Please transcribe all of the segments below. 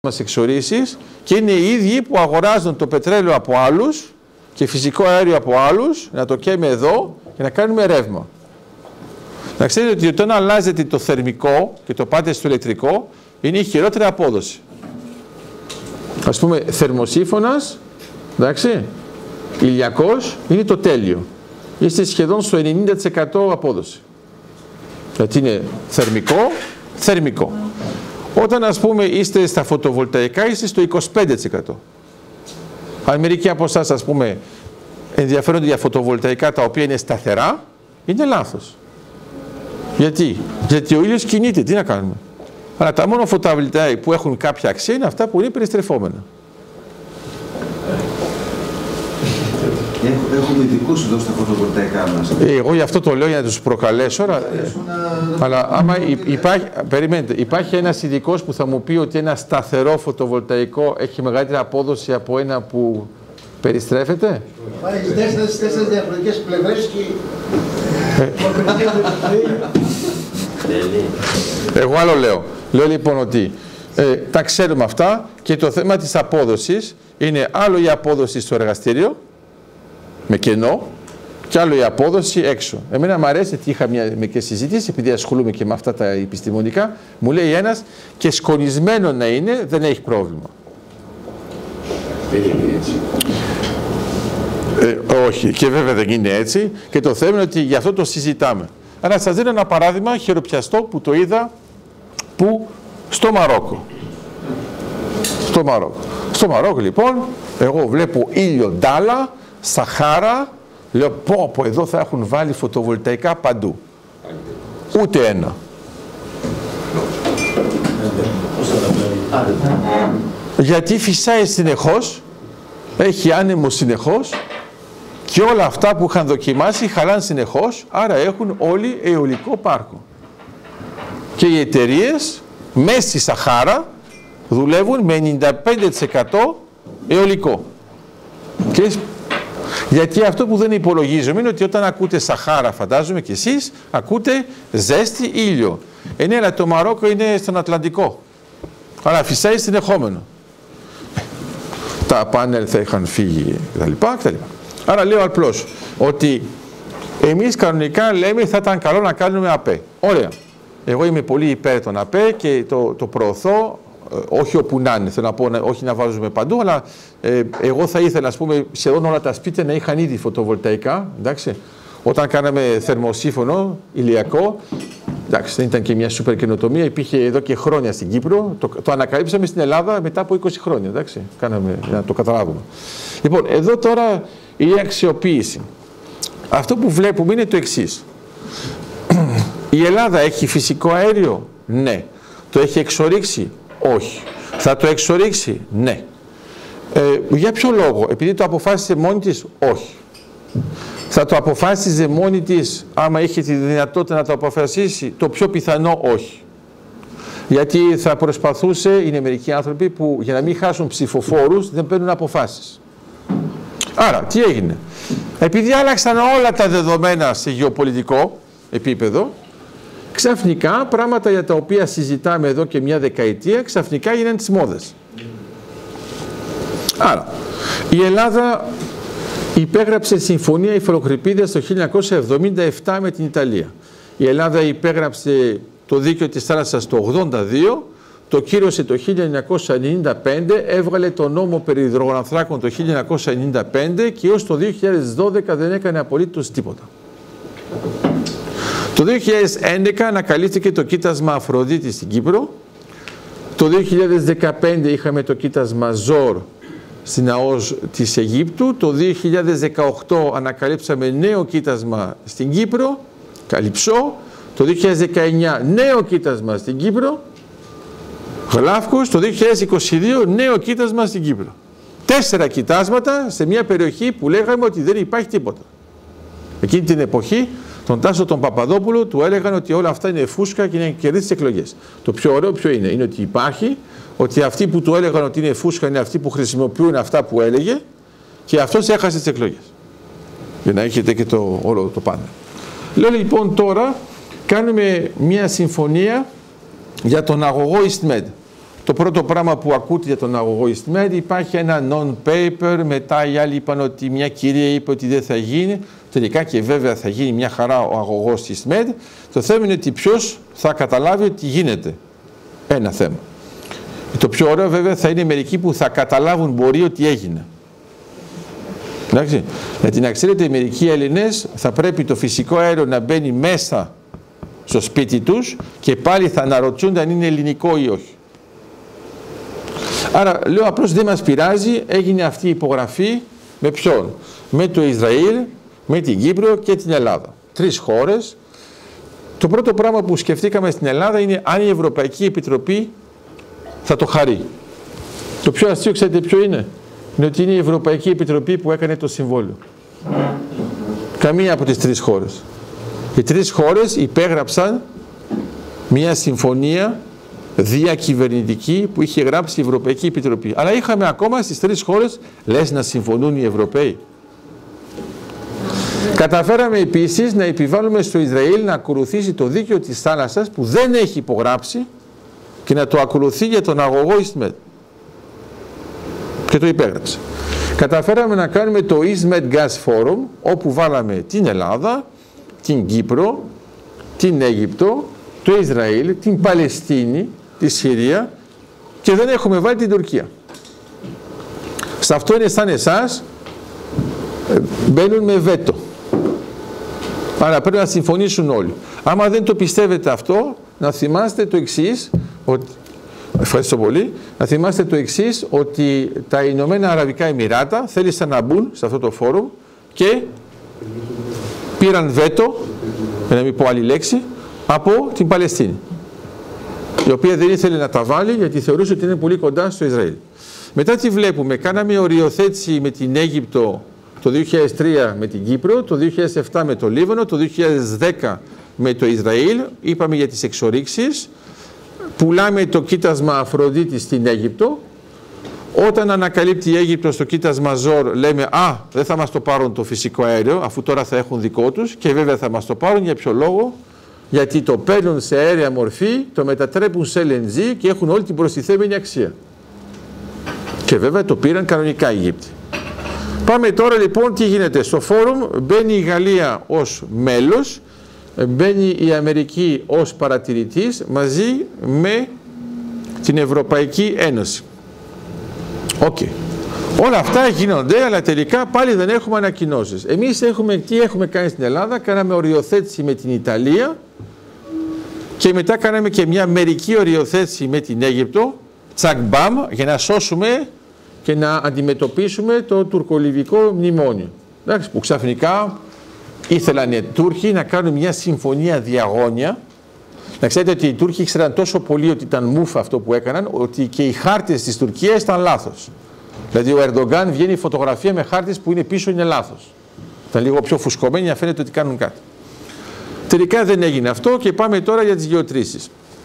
μας εξορίσεις και είναι οι ίδιοι που αγοράζουν το πετρέλαιο από άλλους και φυσικό αέριο από άλλους, να το καίμε εδώ και να κάνουμε ρεύμα. Να ξέρετε ότι όταν αλλάζετε το θερμικό και το πάτε στο ηλεκτρικό, είναι η χειρότερη απόδοση. Ας πούμε θερμοσύφωνας, εντάξει, ηλιακός είναι το τέλειο. Είστε σχεδόν στο 90% απόδοση. Γιατί είναι θερμικό. Όταν ας πούμε είστε στα φωτοβολταϊκά είστε στο 25%. Αν μερικοί από εσάς ας πούμε ενδιαφέρονται για φωτοβολταϊκά τα οποία είναι σταθερά, είναι λάθος. Γιατί ο ήλιος κινείται, τι να κάνουμε. Αλλά τα μόνο φωτοβολταϊκά που έχουν κάποια αξία είναι αυτά που είναι περιστρεφόμενα. Έχουμε ειδικούς εδώ στα φωτοβολταϊκά μας. Εγώ γι' αυτό το λέω για να τους προκαλέσω. Αλλά άμα υπάρχει ένας ειδικός που θα μου πει ότι ένα σταθερό φωτοβολταϊκό έχει μεγαλύτερη απόδοση από ένα που περιστρέφεται. Έχεις τέσσερις διαφορετικές πλευρές και... Εγώ άλλο λέω. Λέω λοιπόν ότι τα ξέρουμε αυτά και το θέμα της απόδοσης είναι άλλο η απόδοση στο εργαστήριο με κενό και άλλο η απόδοση έξω. Εμένα μου αρέσει ότι είχα μια μερικές συζήτηση, επειδή ασχολούμαι και με αυτά τα επιστημονικά, μου λέει ένας και σκονισμένο να είναι δεν έχει πρόβλημα. Δεν είναι έτσι. Όχι, και βέβαια δεν είναι έτσι και το θέμα είναι ότι γι' αυτό το συζητάμε. Αλλά σας δίνω ένα παράδειγμα χειροπιαστό που το είδα στο Μαρόκο. Στο Μαρόκο λοιπόν, εγώ βλέπω ήλιο ντάλα, Σαχάρα, λέω πω εδώ θα έχουν βάλει φωτοβολταϊκά παντού. Ούτε ένα. Γιατί φυσάει συνεχώς, έχει άνεμο συνεχώς και όλα αυτά που είχαν δοκιμάσει χαλάνε συνεχώς, άρα έχουν όλοι αιωλικό πάρκο. Και οι εταιρείες μέσα στη Σαχάρα δουλεύουν με 95% αιωλικό. Γιατί αυτό που δεν υπολογίζουμε είναι ότι όταν ακούτε Σαχάρα, φαντάζομαι και εσείς, ακούτε ζέστη ήλιο. Ναι, αλλά το Μαρόκο είναι στον Ατλαντικό. Άρα φυσάει συνεχόμενο. Τα πάνελ θα είχαν φύγει κτλ. Άρα λέω απλώς ότι εμείς κανονικά λέμε θα ήταν καλό να κάνουμε ΑΠΕ. Ωραία. Εγώ είμαι πολύ υπέρ των ΑΠΕ και το προωθώ. Όχι όπου να είναι, θέλω να πω, όχι να βάζουμε παντού, αλλά εγώ θα ήθελα, ας πούμε, σχεδόν όλα τα σπίτια να είχαν ήδη φωτοβολταϊκά, εντάξει. Όταν κάναμε θερμοσύφωνο, ηλιακό, εντάξει, δεν ήταν και μια σούπερ καινοτομία, υπήρχε εδώ και χρόνια στην Κύπρο, το ανακαλύψαμε στην Ελλάδα μετά από 20 χρόνια, εντάξει, κάναμε να το καταλάβουμε. Λοιπόν, εδώ τώρα η αξιοποίηση. Αυτό που βλέπουμε είναι το εξής. Η Ελλάδα έχει φυσικό αέριο? Ναι. Το έχει εξορίξει? Όχι. Θα το εξορίξει? Ναι. Για ποιο λόγο? Επειδή το αποφάσισε μόνη της? Όχι. Θα το αποφάσιζε μόνη της άμα είχε τη δυνατότητα να το αποφασίσει? Το πιο πιθανό όχι. Γιατί θα προσπαθούσε, είναι μερικοί άνθρωποι που για να μην χάσουν ψηφοφόρους δεν παίρνουν αποφάσεις. Άρα, τι έγινε? Επειδή άλλαξαν όλα τα δεδομένα σε γεωπολιτικό επίπεδο, ξαφνικά πράγματα για τα οποία συζητάμε εδώ και μια δεκαετία ξαφνικά γίνανε τις μόδες. Άρα, η Ελλάδα υπέγραψε συμφωνία υφαλοκρηπίδας το 1977 με την Ιταλία. Η Ελλάδα υπέγραψε το δίκαιο της θάλασσας το 1982, το κύρωσε το 1995, έβγαλε το νόμο περί υδρογονανθράκων το 1995 και έως το 2012 δεν έκανε απολύτως τίποτα. Το 2011 ανακαλύφθηκε το κοίτασμα Αφροδίτη στην Κύπρο. Το 2015 είχαμε το κοίτασμα Ζόρ στην ΑΟΣ της Αιγύπτου. Το 2018 ανακαλύψαμε νέο κοίτασμα στην Κύπρο, Καλυψό. Το 2019 νέο κοίτασμα στην Κύπρο, Γλάφκος. Το 2022 νέο κοίτασμα στην Κύπρο. 4 κοιτάσματα σε μια περιοχή που λέγαμε ότι δεν υπάρχει τίποτα. Εκείνη την εποχή τον Τάσο τον Παπαδόπουλο του έλεγαν ότι όλα αυτά είναι φούσκα και είναι κερδίσει τις εκλογές. Το πιο ωραίο ποιο είναι? Είναι ότι υπάρχει, ότι αυτοί που του έλεγαν ότι είναι φούσκα είναι αυτοί που χρησιμοποιούν αυτά που έλεγε και αυτός έχασε τις εκλογές. Για να έχετε και όλο το πάνελ. Λέω λοιπόν τώρα κάνουμε μια συμφωνία για τον αγωγό EastMed. Το Το πρώτο πράγμα που ακούτε για τον αγωγό EastMed, υπάρχει ένα non-paper, μετά οι άλλοι είπαν ότι μια κυρία είπε ότι δεν θα γίνει, τελικά και βέβαια θα γίνει μια χαρά ο αγωγός EastMed. Το θέμα είναι ότι ποιος θα καταλάβει ότι γίνεται. Ένα θέμα. Το πιο ωραίο βέβαια θα είναι μερικοί που θα καταλάβουν μπορεί ότι έγινε. Εντάξει. Γιατί να ξέρετε, μερικοί Έλληνες θα πρέπει το φυσικό αέριο να μπαίνει μέσα στο σπίτι τους και πάλι θα αναρωτιούνται αν είναι ελληνικό ή όχι. Άρα λέω απλώς δεν μας πειράζει, έγινε αυτή η υπογραφή με ποιον? Με το Ισραήλ, με την Κύπρο και την Ελλάδα. 3 χώρες. Το πρώτο πράγμα που σκεφτήκαμε στην Ελλάδα είναι αν η Ευρωπαϊκή Επιτροπή θα το χαρεί. Το πιο αστείο ξέρετε ποιο είναι? Είναι ότι είναι η Ευρωπαϊκή Επιτροπή που έκανε το συμβόλαιο. Καμία από τις 3 χώρες. Οι 3 χώρες υπέγραψαν μια συμφωνία διακυβερνητική που είχε γράψει η Ευρωπαϊκή Επιτροπή. Αλλά είχαμε ακόμα στις 3 χώρες, λες να συμφωνούν οι Ευρωπαίοι. Καταφέραμε επίσης να επιβάλλουμε στο Ισραήλ να ακολουθήσει το δίκαιο της θάλασσας που δεν έχει υπογράψει και να το ακολουθεί για τον αγωγό EastMed. Και το υπέγραψε. Καταφέραμε να κάνουμε το EastMed Gas Forum, όπου βάλαμε την Ελλάδα, την Κύπρο, την Αίγυπτο, το Ισραήλ, την Παλαιστίνη, τη Συρία και δεν έχουμε βάλει την Τουρκία. Σε αυτό είναι σαν εσάς, μπαίνουν με βέτο. Άρα πρέπει να συμφωνήσουν όλοι. Άμα δεν το πιστεύετε αυτό, να θυμάστε το εξής, ότι, ευχαριστώ πολύ, να θυμάστε το εξής, ότι τα Ηνωμένα Αραβικά Εμιράτα θέλησαν να μπουν σε αυτό το φόρουμ και πήραν βέτο, για να μην πω άλλη λέξη, από την Παλαιστίνη, η οποία δεν ήθελε να τα βάλει γιατί θεωρούσε ότι είναι πολύ κοντά στο Ισραήλ. Μετά τι βλέπουμε? Κάναμε οριοθέτηση με την Αίγυπτο το 2003 με την Κύπρο, το 2007 με το Λίβανο, το 2010 με το Ισραήλ, είπαμε για τις εξορίξεις, πουλάμε το κοίτασμα Αφροδίτη στην Αίγυπτο. Όταν ανακαλύπτει η Αίγυπτος το κοίτασμα Ζόρ, λέμε «Α, δεν θα μας το πάρουν το φυσικό αέριο, αφού τώρα θα έχουν δικό τους», και βέβαια θα μας το πάρουν. Για ποιο λόγο? Γιατί το παίρνουν σε αέρια μορφή, το μετατρέπουν σε LNG και έχουν όλη την προστιθέμενη αξία. Και βέβαια το πήραν κανονικά οι Αιγύπτιοι. Πάμε τώρα λοιπόν τι γίνεται. Στο φόρουμ μπαίνει η Γαλλία ως μέλος, μπαίνει η Αμερική ως παρατηρητής μαζί με την Ευρωπαϊκή Ένωση. Okay. Όλα αυτά γίνονται, αλλά τελικά πάλι δεν έχουμε ανακοινώσεις. Εμείς τι έχουμε κάνει στην Ελλάδα? Κάναμε οριοθέτηση με την Ιταλία και μετά κάναμε και μια μερική οριοθέτηση με την Αίγυπτο, τσακ μπαμ, για να σώσουμε και να αντιμετωπίσουμε το τουρκολιβικό μνημόνιο. Εντάξει, που ξαφνικά ήθελαν οι Τούρκοι να κάνουν μια συμφωνία διαγώνια. Να ξέρετε ότι οι Τούρκοι ήξεραν τόσο πολύ ότι ήταν μούφα αυτό που έκαναν, ότι και οι χάρτες της Τουρκίας ήταν λάθος. Δηλαδή ο Ερντογκάν βγαίνει φωτογραφία με χάρτες που είναι πίσω, είναι λάθος. Ήταν λίγο πιο φουσκωμένοι να φαίνεται ότι κάνουν κάτι. Τελικά δεν έγινε αυτό και πάμε τώρα για τις γεωτρήσεις.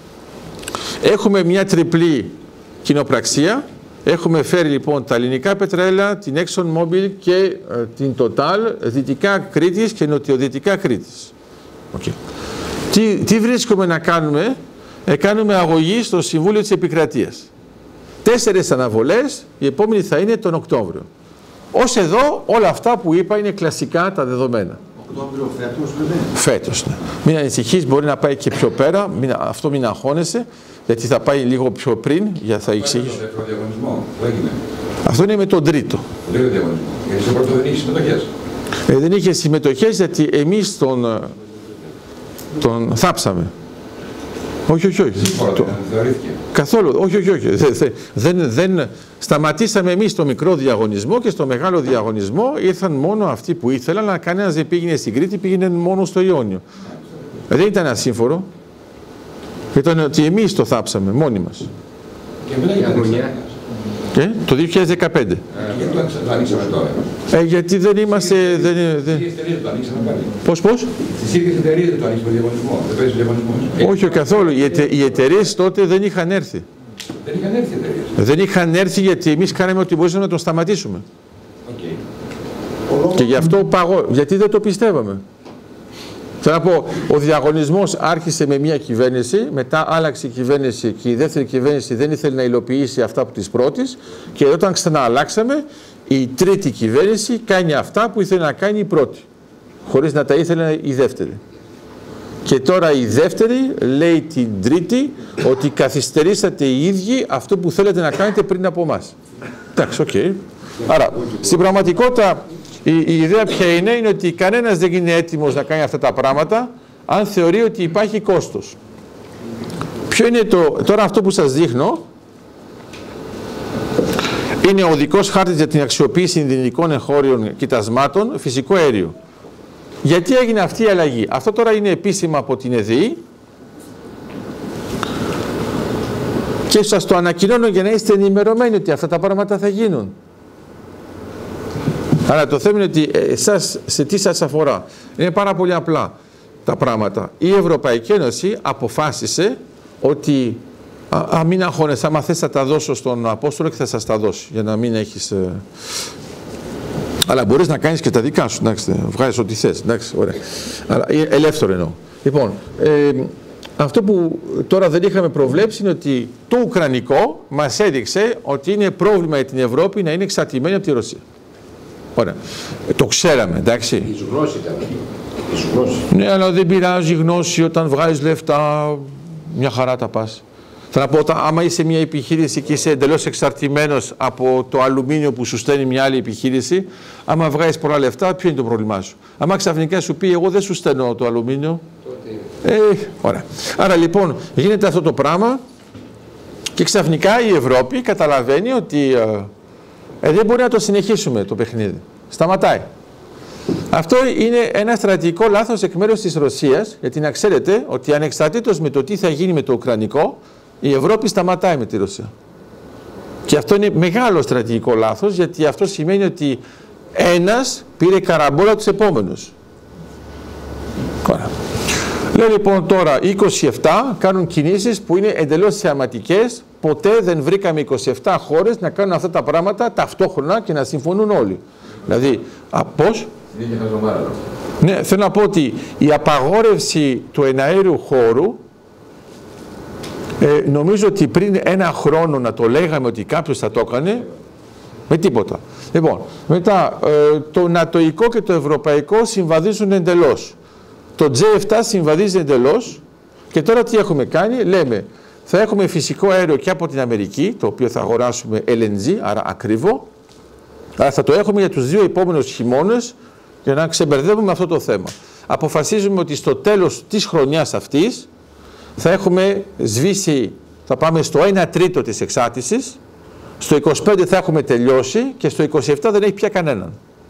Έχουμε μια τριπλή κοινοπραξία. Έχουμε φέρει λοιπόν τα ελληνικά πετρέλαια, την ExxonMobil και την Total, δυτικά Κρήτης και νοτιοδυτικά Κρήτης. Okay. Τι βρίσκουμε να κάνουμε? Κάνουμε αγωγή στο Συμβούλιο της Επικρατείας. 4 αναβολές, η επόμενη θα είναι τον Οκτώβριο. Ως εδώ όλα αυτά που είπα είναι κλασικά τα δεδομένα. Οκτώβριο φέτος βέβαια. Φέτος, ναι. Μην ανησυχείς, μπορεί να πάει και πιο πέρα, αυτό μην αγχώνεσαι, γιατί θα πάει λίγο πιο πριν, για θα εξηγήσω. Αυτό είναι με τον τρίτο. Λίγο διαγωνισμό. Γιατί στο πρώτο δεν είχε συμμετοχές. Δεν είχε συμμετοχές γιατί εμείς τον θάψαμε. Όχι. Θεωρήθηκε. Καθόλου, όχι. Δεν σταματήσαμε εμείς το μικρό διαγωνισμό και στο μεγάλο διαγωνισμό ήρθαν μόνο αυτοί που ήθελαν, αλλά κανένας δεν πήγαινε στην Κρήτη, πήγαινε μόνο στο Ιόνιο. Δεν ήταν ασύμφορο. Ήταν ότι εμείς το θάψαμε, μόνοι μας. Και μετά για αγωνία. Το 2015. Γιατί το ανοίξαμε τώρα? Γιατί δεν είμαστε... Στις ίδιες εταιρείες το ανοίξαμε πάλι. Πώς? Στις ίδιες εταιρείες δεν το ανοίξαμε διαγωνισμό. Δεν παίζει διαγωνισμό. Όχι καθόλου. Οι εταιρείες τότε δεν είχαν έρθει. Δεν είχαν έρθει οι εταιρείες. Δεν είχαν έρθει γιατί εμείς κάναμε ό,τι μπορούσαμε να το σταματήσουμε. Okay. Και γι' αυτό γιατί δεν το πιστεύαμε. Θέλω να πω, ο διαγωνισμός άρχισε με μία κυβέρνηση, μετά άλλαξε η κυβέρνηση και η δεύτερη κυβέρνηση δεν ήθελε να υλοποιήσει αυτά από της πρώτης και όταν ξανααλλάξαμε, η τρίτη κυβέρνηση κάνει αυτά που ήθελε να κάνει η πρώτη, χωρίς να τα ήθελε η δεύτερη. Και τώρα η δεύτερη λέει την τρίτη ότι καθυστερήσατε οι ίδιοι αυτό που θέλετε να κάνετε πριν από εμάς. Εντάξει, οκ. Άρα, στην πραγματικότητα, η ιδέα ποια είναι ότι κανένας δεν είναι έτοιμος να κάνει αυτά τα πράγματα αν θεωρεί ότι υπάρχει κόστος. Ποιο είναι τώρα αυτό που σας δείχνω, είναι ο οδικός χάρτης για την αξιοποίηση δυνητικών εγχώριων κοιτασμάτων φυσικό αέριο. Γιατί έγινε αυτή η αλλαγή? Αυτό τώρα είναι επίσημα από την ΕΔΗ και σας το ανακοινώνω για να είστε ενημερωμένοι ότι αυτά τα πράγματα θα γίνουν. Άρα το θέμα είναι ότι εσάς, σε τι σας αφορά. Είναι πάρα πολύ απλά τα πράγματα. Η Ευρωπαϊκή Ένωση αποφάσισε ότι μην αγχώνεσαι, άμα θες θα τα δώσω στον Απόστολο και θα σας τα δώσει, για να μην έχεις... Αλλά μπορείς να κάνεις και τα δικά σου, εντάξει, βγάζεις ό,τι θες, εντάξει, ωραία. Αλλά ελεύθερο εννοώ. Λοιπόν, αυτό που τώρα δεν είχαμε προβλέψει είναι ότι το Ουκρανικό μας έδειξε ότι είναι πρόβλημα για την Ευρώπη να είναι εξαρτημένη από τη Ρωσία. Ωραία. Το ξέραμε, εντάξει. Η γνώση ήταν. Η γνώση. Ναι, αλλά δεν πειράζει η γνώση όταν βγάζεις λεφτά, μια χαρά τα πας. Θα να πω, άμα είσαι μια επιχείρηση και είσαι εντελώς εξαρτημένος από το αλουμίνιο που σου στέλνει μια άλλη επιχείρηση, άμα βγάζεις πολλά λεφτά, ποιο είναι το πρόβλημά σου? Άμα ξαφνικά σου πει, εγώ δεν σου στέλνω το αλουμίνιο. Ωραία. Άρα λοιπόν, γίνεται αυτό το πράγμα και ξαφνικά η Ευρώπη καταλαβαίνει ότι δεν μπορεί να το συνεχίσουμε το παιχνίδι. Σταματάει. Αυτό είναι ένα στρατηγικό λάθος εκ μέρους της Ρωσίας, γιατί να ξέρετε ότι ανεξαρτήτως με το τι θα γίνει με το Ουκρανικό, η Ευρώπη σταματάει με τη Ρωσία. Και αυτό είναι μεγάλο στρατηγικό λάθος, γιατί αυτό σημαίνει ότι ένας πήρε καραμπόλα τους επόμενους. Λέω λοιπόν τώρα 27 κάνουν κινήσεις που είναι εντελώς θεαματικές. Ποτέ δεν βρήκαμε 27 χώρες να κάνουν αυτά τα πράγματα ταυτόχρονα και να συμφωνούν όλοι. Δηλαδή, πώς? Ναι, θέλω να πω ότι η απαγόρευση του εναέριου χώρου, νομίζω ότι πριν ένα χρόνο να το λέγαμε ότι κάποιος θα το έκανε, με τίποτα. Λοιπόν, μετά το νατοϊκό και το ευρωπαϊκό συμβαδίζουν εντελώς. Το J7 συμβαδίζει εντελώς και τώρα τι έχουμε κάνει? Λέμε, θα έχουμε φυσικό αέριο και από την Αμερική, το οποίο θα αγοράσουμε LNG, άρα ακριβό, αλλά θα το έχουμε για τους 2 επόμενους χειμώνες για να ξεμπερδεύουμε αυτό το θέμα. Αποφασίζουμε ότι στο τέλος της χρονιάς αυτής θα έχουμε σβήσει, θα πάμε στο 1/3 της εξάρτησης, στο 25 θα έχουμε τελειώσει και στο 27 δεν έχει πια κανέναν.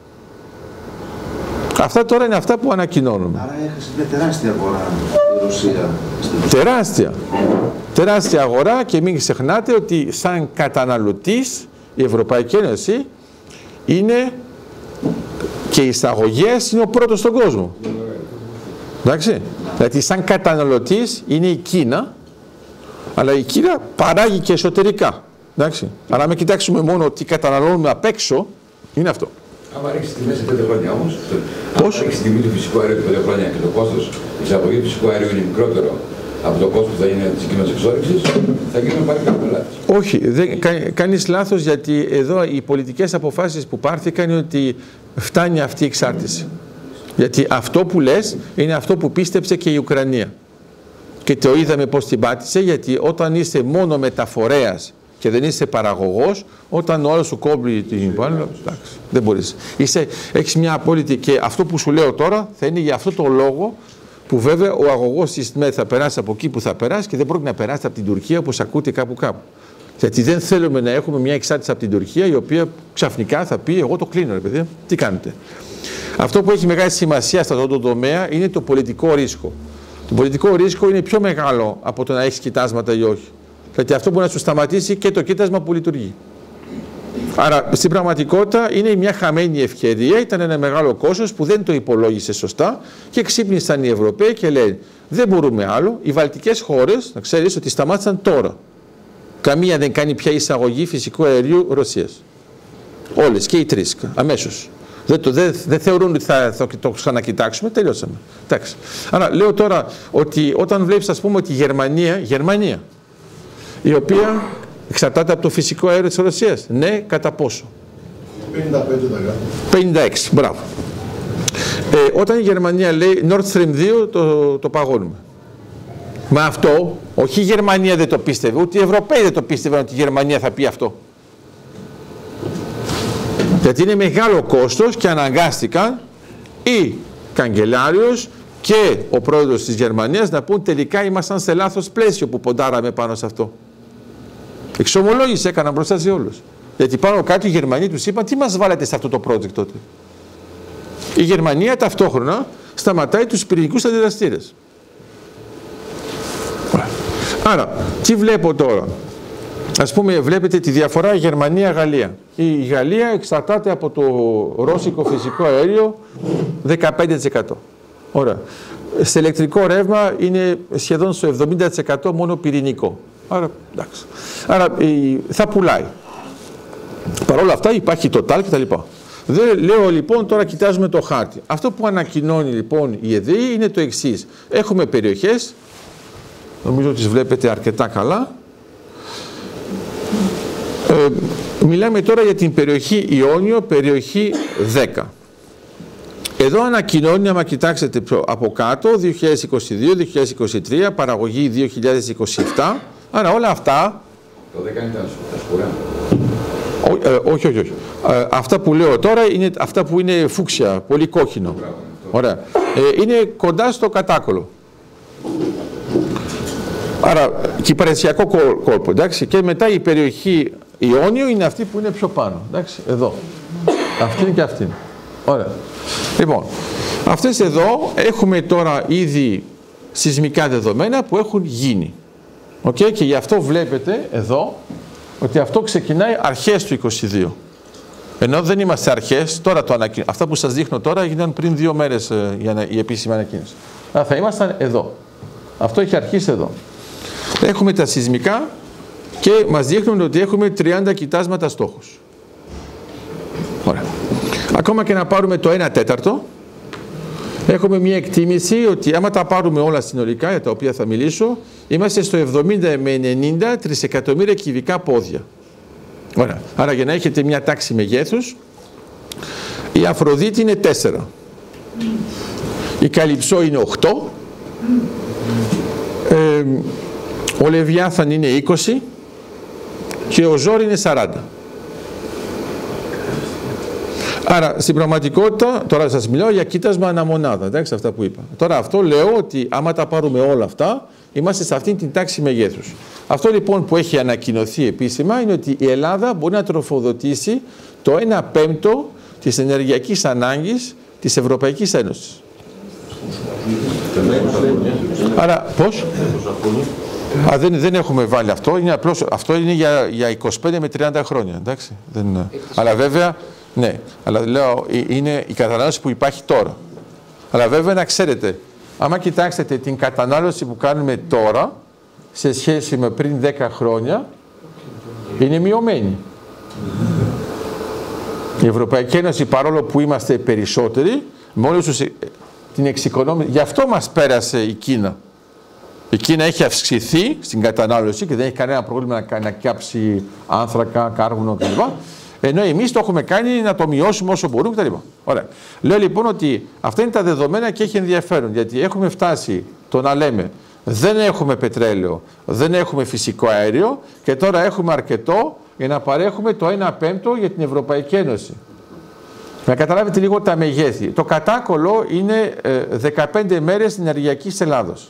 Αυτά τώρα είναι αυτά που ανακοινώνουμε. Άρα έχασε μια τεράστια αγορά η Ρωσία. Τεράστια. Τεράστια αγορά και μην ξεχνάτε ότι σαν καταναλωτής η Ευρωπαϊκή Ένωση είναι και οι εισαγωγές είναι ο πρώτος στον κόσμο. Εντάξει. Δηλαδή σαν καταναλωτής είναι η Κίνα, αλλά η Κίνα παράγει και εσωτερικά. Εντάξει. Αλλά με κοιτάξουμε μόνο τι καταναλώνουμε απ' έξω, είναι αυτό. Άμα ρίξει τη μέση 5 χρόνια όμως, πώς? Αν ρίξει τη τιμή του φυσικού αερίου 5 χρόνια και το κόστος της εισαγωγής του φυσικού αερίου είναι μικρότερο από το κόστος που θα είναι της κοινότητας εξόρυξης, θα γίνουμε πάλι κάποιο λάθος. Όχι, κάνεις λάθος, γιατί εδώ οι πολιτικές αποφάσεις που πάρθηκαν είναι ότι φτάνει αυτή η εξάρτηση. Γιατί αυτό που λες είναι αυτό που πίστεψε και η Ουκρανία. Και το είδαμε πώς την πάτησε, γιατί όταν είσαι μόνο μεταφορέας και δεν είσαι παραγωγός, όταν ο άλλος σου κόβει την πάνω, δεν μπορείς. Έχεις μια απόλυτη, και αυτό που σου λέω τώρα θα είναι για αυτό το λόγο που βέβαια ο αγωγός της ΜΕ θα περάσει από εκεί που θα περάσει και δεν πρόκειται να περάσει από την Τουρκία όπως ακούτε κάπου. Γιατί δεν θέλουμε να έχουμε μια εξάρτηση από την Τουρκία η οποία ξαφνικά θα πει εγώ το κλείνω ρε παιδί, τι κάνετε. Αυτό που έχει μεγάλη σημασία σε αυτό το τομέα είναι το πολιτικό ρίσκο. Το πολιτικό ρίσκο είναι πιο μεγάλο από το να έχει κοιτάσματα ή όχι. Γιατί αυτό μπορεί να σου σταματήσει και το κοίτασμα που λειτουργεί. Άρα στην πραγματικότητα είναι μια χαμένη ευκαιρία, ήταν ένα μεγάλο κόστος που δεν το υπολόγισε σωστά και ξύπνησαν οι Ευρωπαίοι και λένε δεν μπορούμε άλλο. Οι βαλτικές χώρες, να ξέρεις ότι σταμάτησαν τώρα. Καμία δεν κάνει πια εισαγωγή φυσικού αερίου Ρωσίας. Όλες και οι τρεις αμέσως. Δεν θεωρούν ότι θα το ξανακοιτάξουμε, τελειώσαμε. Εντάξει. Άρα λέω τώρα ότι όταν βλέπεις, ας πούμε, ότι η Γερμανία, η οποία εξαρτάται από το φυσικό αέριο της Ρωσίας, ναι, κατά πόσο? 56%. Μπράβο. Όταν η Γερμανία λέει Nord Stream 2 το παγώνουμε. Μα αυτό, όχι η Γερμανία δεν το πίστευε, ούτε οι Ευρωπαίοι δεν το πίστευαν ότι η Γερμανία θα πει αυτό. Γιατί είναι μεγάλο κόστος και αναγκάστηκαν η καγκελάριος και ο πρόεδρος της Γερμανίας να πούν τελικά ήμασταν σε λάθος πλαίσιο που ποντάραμε πάνω σε αυτό. Εξομολόγηση έκαναν μπροστά σε όλους. Γιατί πάνω κάτω οι Γερμανοί τους είπαν τι μας βάλετε σε αυτό το project τότε. Η Γερμανία ταυτόχρονα σταματάει τους πυρηνικούς αντιδραστήρες. Άρα, τι βλέπω τώρα? Ας πούμε, βλέπετε τη διαφορά Γερμανία-Γαλλία. Η Γαλλία εξαρτάται από το ρώσικο φυσικό αέριο 15%. Ωραία. Σε ηλεκτρικό ρεύμα είναι σχεδόν στο 70% μόνο πυρηνικό. Άρα, εντάξει. Άρα θα πουλάει. Παρ' όλα αυτά υπάρχει Total κτλ. Λέω λοιπόν, τώρα κοιτάζουμε το χάρτη. Αυτό που ανακοινώνει λοιπόν η ΕΔΗ είναι το εξής. Έχουμε περιοχές, νομίζω ότι τις βλέπετε αρκετά καλά. Μιλάμε τώρα για την περιοχή Ιόνιο, περιοχή 10. Εδώ ανακοινώνει, άμα κοιτάξετε από κάτω, 2022-2023, παραγωγή 2027. Άρα όλα αυτά... Το 10 ήταν τα σκουρά. Όχι. Αυτά που λέω τώρα είναι αυτά που είναι φούξια, πολύ κόκκινο. Ωραία. Είναι κοντά στο κατάκολο. Άρα, κυπαρεσιακό κόλπο, εντάξει. Και μετά η περιοχή Ιόνιο είναι αυτή που είναι πιο πάνω, εντάξει, εδώ. Αυτή είναι και αυτή. Ωραία. Λοιπόν, αυτές εδώ έχουμε τώρα ήδη σεισμικά δεδομένα που έχουν γίνει. Okay? Και γι' αυτό βλέπετε εδώ ότι αυτό ξεκινάει αρχές του 22. Ενώ δεν είμαστε αρχές, τώρα το ανακοίνω. Αυτά που σας δείχνω τώρα έγιναν πριν 2 μέρες η επίσημη ανακοίνωση. Αλλά θα ήμασταν εδώ. Αυτό έχει αρχίσει εδώ. Έχουμε τα σεισμικά και μας δείχνουν ότι έχουμε 30 κοιτάσματα στόχους. Ωραία. Ακόμα και να πάρουμε το 1/4, έχουμε μια εκτίμηση ότι άμα τα πάρουμε όλα συνολικά, για τα οποία θα μιλήσω, είμαστε στο 70 με 90 τρισεκατομμύρια κυβικά πόδια. Ωραία. Άρα για να έχετε μια τάξη μεγέθους, η Αφροδίτη είναι 4. Η Καλυψό είναι 8. Ο Λεβιάθαν είναι 20 και ο Ζόρ είναι 40. Άρα στην πραγματικότητα, τώρα σας μιλάω για κοίτασμα αναμονάδα, εντάξει, αυτά που είπα. Τώρα αυτό λέω ότι άμα τα πάρουμε όλα αυτά, είμαστε σε αυτήν την τάξη μεγέθους. Αυτό λοιπόν που έχει ανακοινωθεί επίσημα είναι ότι η Ελλάδα μπορεί να τροφοδοτήσει το 1/5 της ενεργειακής ανάγκης της Ευρωπαϊκής Ένωσης. Άρα πώς? Δεν έχουμε βάλει αυτό, είναι απλώς, αυτό είναι για 25 με 30 χρόνια, εντάξει. Αλλά βέβαια, ναι, αλλά λέω, είναι η κατανάλωση που υπάρχει τώρα. Αλλά βέβαια να ξέρετε, άμα κοιτάξετε την κατανάλωση που κάνουμε τώρα, σε σχέση με πριν 10 χρόνια, είναι μειωμένη. Η Ευρωπαϊκή Ένωση, παρόλο που είμαστε περισσότεροι, με όλους την εξοικονόμηση, γι' αυτό μας πέρασε η Κίνα. Η Κίνα έχει αυξηθεί στην κατανάλωση και δεν έχει κανένα πρόβλημα να κάψει άνθρακα, κάρβουνο κλπ. Ενώ εμείς το έχουμε κάνει να το μειώσουμε όσο μπορούμε κτλ. Ωραία. Λέω λοιπόν ότι αυτά είναι τα δεδομένα και έχει ενδιαφέρον, γιατί έχουμε φτάσει το να λέμε δεν έχουμε πετρέλαιο, δεν έχουμε φυσικό αέριο και τώρα έχουμε αρκετό για να παρέχουμε το 1/5 για την Ευρωπαϊκή Ένωση. Να καταλάβετε λίγο τα μεγέθη. Το κατάκολο είναι 15 μέρες ενεργειακής Ελλάδος.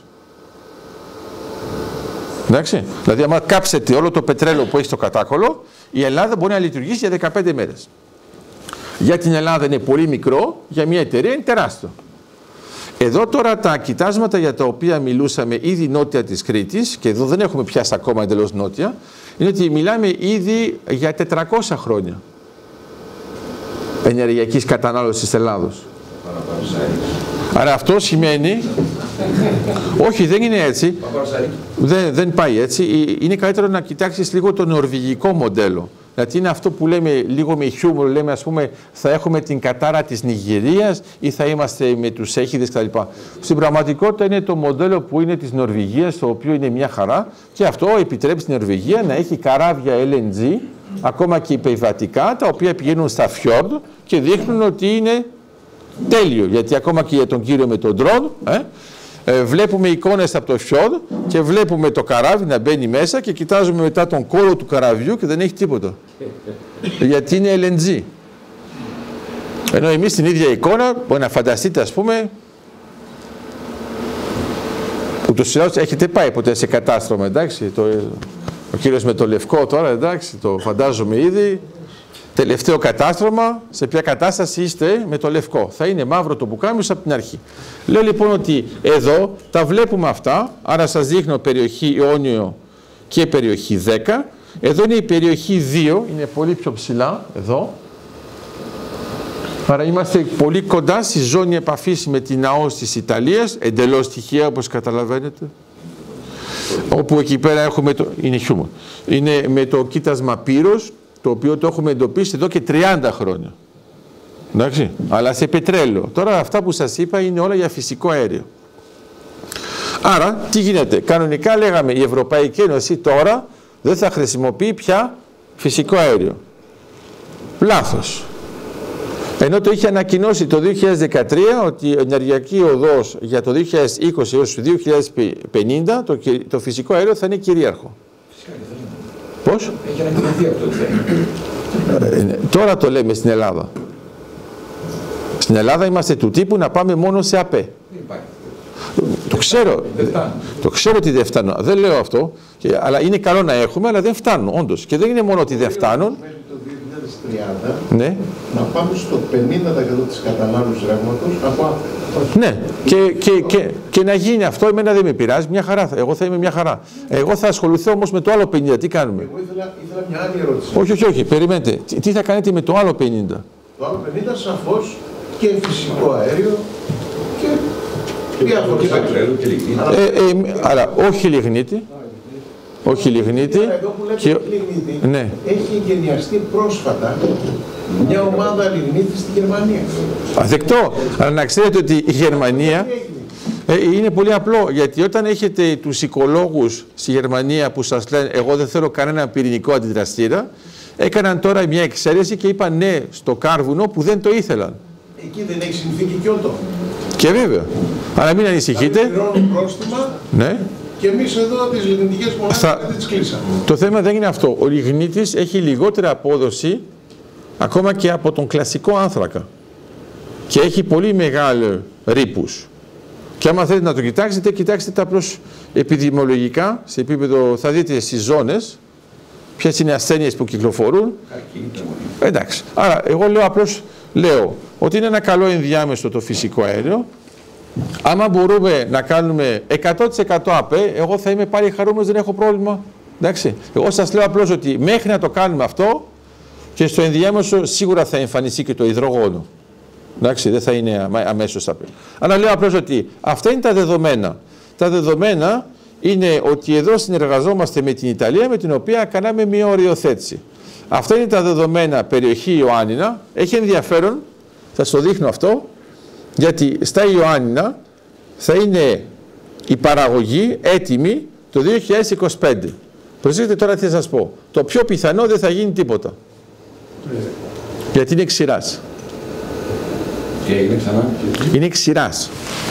Εντάξει. Δηλαδή, άμα κάψετε όλο το πετρέλαιο που έχει στο κατάκολο, η Ελλάδα μπορεί να λειτουργήσει για 15 μέρες. Για την Ελλάδα είναι πολύ μικρό, για μια εταιρεία είναι τεράστιο. Εδώ τώρα τα κοιτάσματα για τα οποία μιλούσαμε ήδη νότια της Κρήτης, και εδώ δεν έχουμε πιάσει ακόμα εντελώς νότια, είναι ότι μιλάμε ήδη για 400 χρόνια ενεργειακής κατανάλωσης Ελλάδος. Άρα αυτό σημαίνει, όχι δεν είναι έτσι, δεν πάει έτσι, είναι καλύτερο να κοιτάξεις λίγο το νορβηγικό μοντέλο. Δηλαδή είναι αυτό που λέμε λίγο με χιούμορ, λέμε ας πούμε θα έχουμε την κατάρα της Νιγηρίας ή θα είμαστε με τους έχιδες κτλ. Στην πραγματικότητα είναι το μοντέλο που είναι της Νορβηγίας, το οποίο είναι μια χαρά και αυτό επιτρέπει στην Νορβηγία να έχει καράβια LNG, ακόμα και υπερβατικά, τα οποία πηγαίνουν στα φιόρντ και δείχνουν ότι είναι τέλειο. Γιατί ακόμα και για τον κύριο με τον ντρόν, βλέπουμε εικόνες από το φιόρντ και βλέπουμε το καράβι να μπαίνει μέσα και κοιτάζουμε μετά τον κόλο του καραβιού και δεν έχει τίποτα. Γιατί είναι LNG. Ενώ εμείς την ίδια εικόνα, μπορεί να φανταστείτε ας πούμε, ούτως ή άλλως έχετε πάει ποτέ σε κατάστρωμα, εντάξει, ο κύριος με το λευκό τώρα, εντάξει, το φαντάζομαι ήδη, τελευταίο κατάστρωμα, σε ποια κατάσταση είστε με το λευκό. Θα είναι μαύρο το πουκάμισο από την αρχή. Λέω λοιπόν ότι εδώ τα βλέπουμε αυτά, άρα σας δείχνω περιοχή Ιόνιο και περιοχή 10. Εδώ είναι η περιοχή 2, είναι πολύ πιο ψηλά, εδώ. Άρα είμαστε πολύ κοντά στη ζώνη επαφής με την ΑΟΣ της Ιταλίας, εντελώς τυχαία όπως καταλαβαίνετε. Όπου εκεί πέρα έχουμε, είναι χιούμορ, είναι με το κοίτασμα Πύρος, το οποίο το έχουμε εντοπίσει εδώ και 30 χρόνια. Εντάξει, αλλά σε πετρέλαιο. Τώρα αυτά που σας είπα είναι όλα για φυσικό αέριο. Άρα, τι γίνεται. Κανονικά λέγαμε η Ευρωπαϊκή Ένωση τώρα δεν θα χρησιμοποιεί πια φυσικό αέριο. Λάθος. Ενώ το είχε ανακοινώσει το 2013 ότι η ενεργειακή οδός για το 2020 έως το 2050 το φυσικό αέριο θα είναι κυρίαρχο. Πώς? Έχει ανακοινωθεί αυτό. Τώρα το λέμε στην Ελλάδα. Στην Ελλάδα είμαστε του τύπου να πάμε μόνο σε ΑΠΕ. Το ξέρω. Το ξέρω ότι δεν φτάνουν. Δεν λέω αυτό. Αλλά είναι καλό να έχουμε, αλλά δεν φτάνουν όντως. Και δεν είναι μόνο ότι δεν φτάνουν. Μέχρι το 2030 ναι. Να πάμε στο 50% της κατανάλωσης ρεύματος από ΑΠΕ. Ναι. Και να γίνει αυτό, εμένα δεν με πειράζει. Μια χαρά. Εγώ θα είμαι μια χαρά. Εγώ θα ασχοληθώ όμως με το άλλο 50. Τι κάνουμε? Εγώ ήθελα μια άλλη ερώτηση. Όχι. Περιμένετε. Τι θα κάνετε με το άλλο 50? Το άλλο 50 σαφώς και φυσικό αέριο και διάφορες άλλες. Αλλά όχι λιγνίτη. Όχι λιγνίτη. Εδώ που λέτε λιγνίτη, ναι. έχει εγκαινιαστεί πρόσφατα μια ομάδα λιγνίτη στη Γερμανία. Δεκτό. Αλλά να ξέρετε ότι η Γερμανία είναι πολύ απλό. Γιατί όταν έχετε τους οικολόγους στη Γερμανία που σας λένε εγώ δεν θέλω κανένα πυρηνικό αντιδραστήρα, έκαναν τώρα μια εξαίρεση και είπαν ναι στο κάρβουνο που δεν το ήθελαν. Εκεί δεν έχει συνθήκη Κιώτο. Και βέβαια. Αλλά μην ανησυχείτε. Πληρώνουν πρόστιμα. Ναι. Και εμείς εδώ τις λιγνητικές μονάδες δεν τις κλείσαμε. Το θέμα δεν είναι αυτό. Ο λιγνίτης έχει λιγότερη απόδοση ακόμα και από τον κλασικό άνθρακα. Και έχει πολύ μεγάλο ρήπους. Και άμα θέλετε να το κοιτάξετε, κοιτάξτε τα απλώς επιδημιολογικά, σε επίπεδο, θα δείτε στις ζώνες, ποιες είναι οι ασθένειες που κυκλοφορούν. Εντάξει. Άρα, εγώ λέω απλώς, ότι είναι ένα καλό ενδιάμεσο το φυσικό αέριο. Άμα μπορούμε να κάνουμε 100% ΑΠΕ, εγώ θα είμαι πάλι χαρούμενος, δεν έχω πρόβλημα. Εντάξει. Εγώ σας λέω απλώς ότι μέχρι να το κάνουμε αυτό και στο ενδιάμεσο σίγουρα θα εμφανιστεί και το υδρογόνο. Εντάξει, δεν θα είναι αμέσως ΑΠΕ. Αλλά λέω απλώς ότι αυτά είναι τα δεδομένα. Τα δεδομένα είναι ότι εδώ συνεργαζόμαστε με την Ιταλία, με την οποία κάναμε μια οριοθέτηση. Αυτά είναι τα δεδομένα περιοχή Ιωάννινα. Έχει ενδιαφέρον, θα σας το δείχνω αυτό, γιατί στα Ιωάννινα θα είναι η παραγωγή έτοιμη το 2025. Προσέξτε τώρα τι θα σας πω. Το πιο πιθανό δεν θα γίνει τίποτα. Γιατί είναι ξηράς. Και έγινε ξανά. Είναι ξηράς.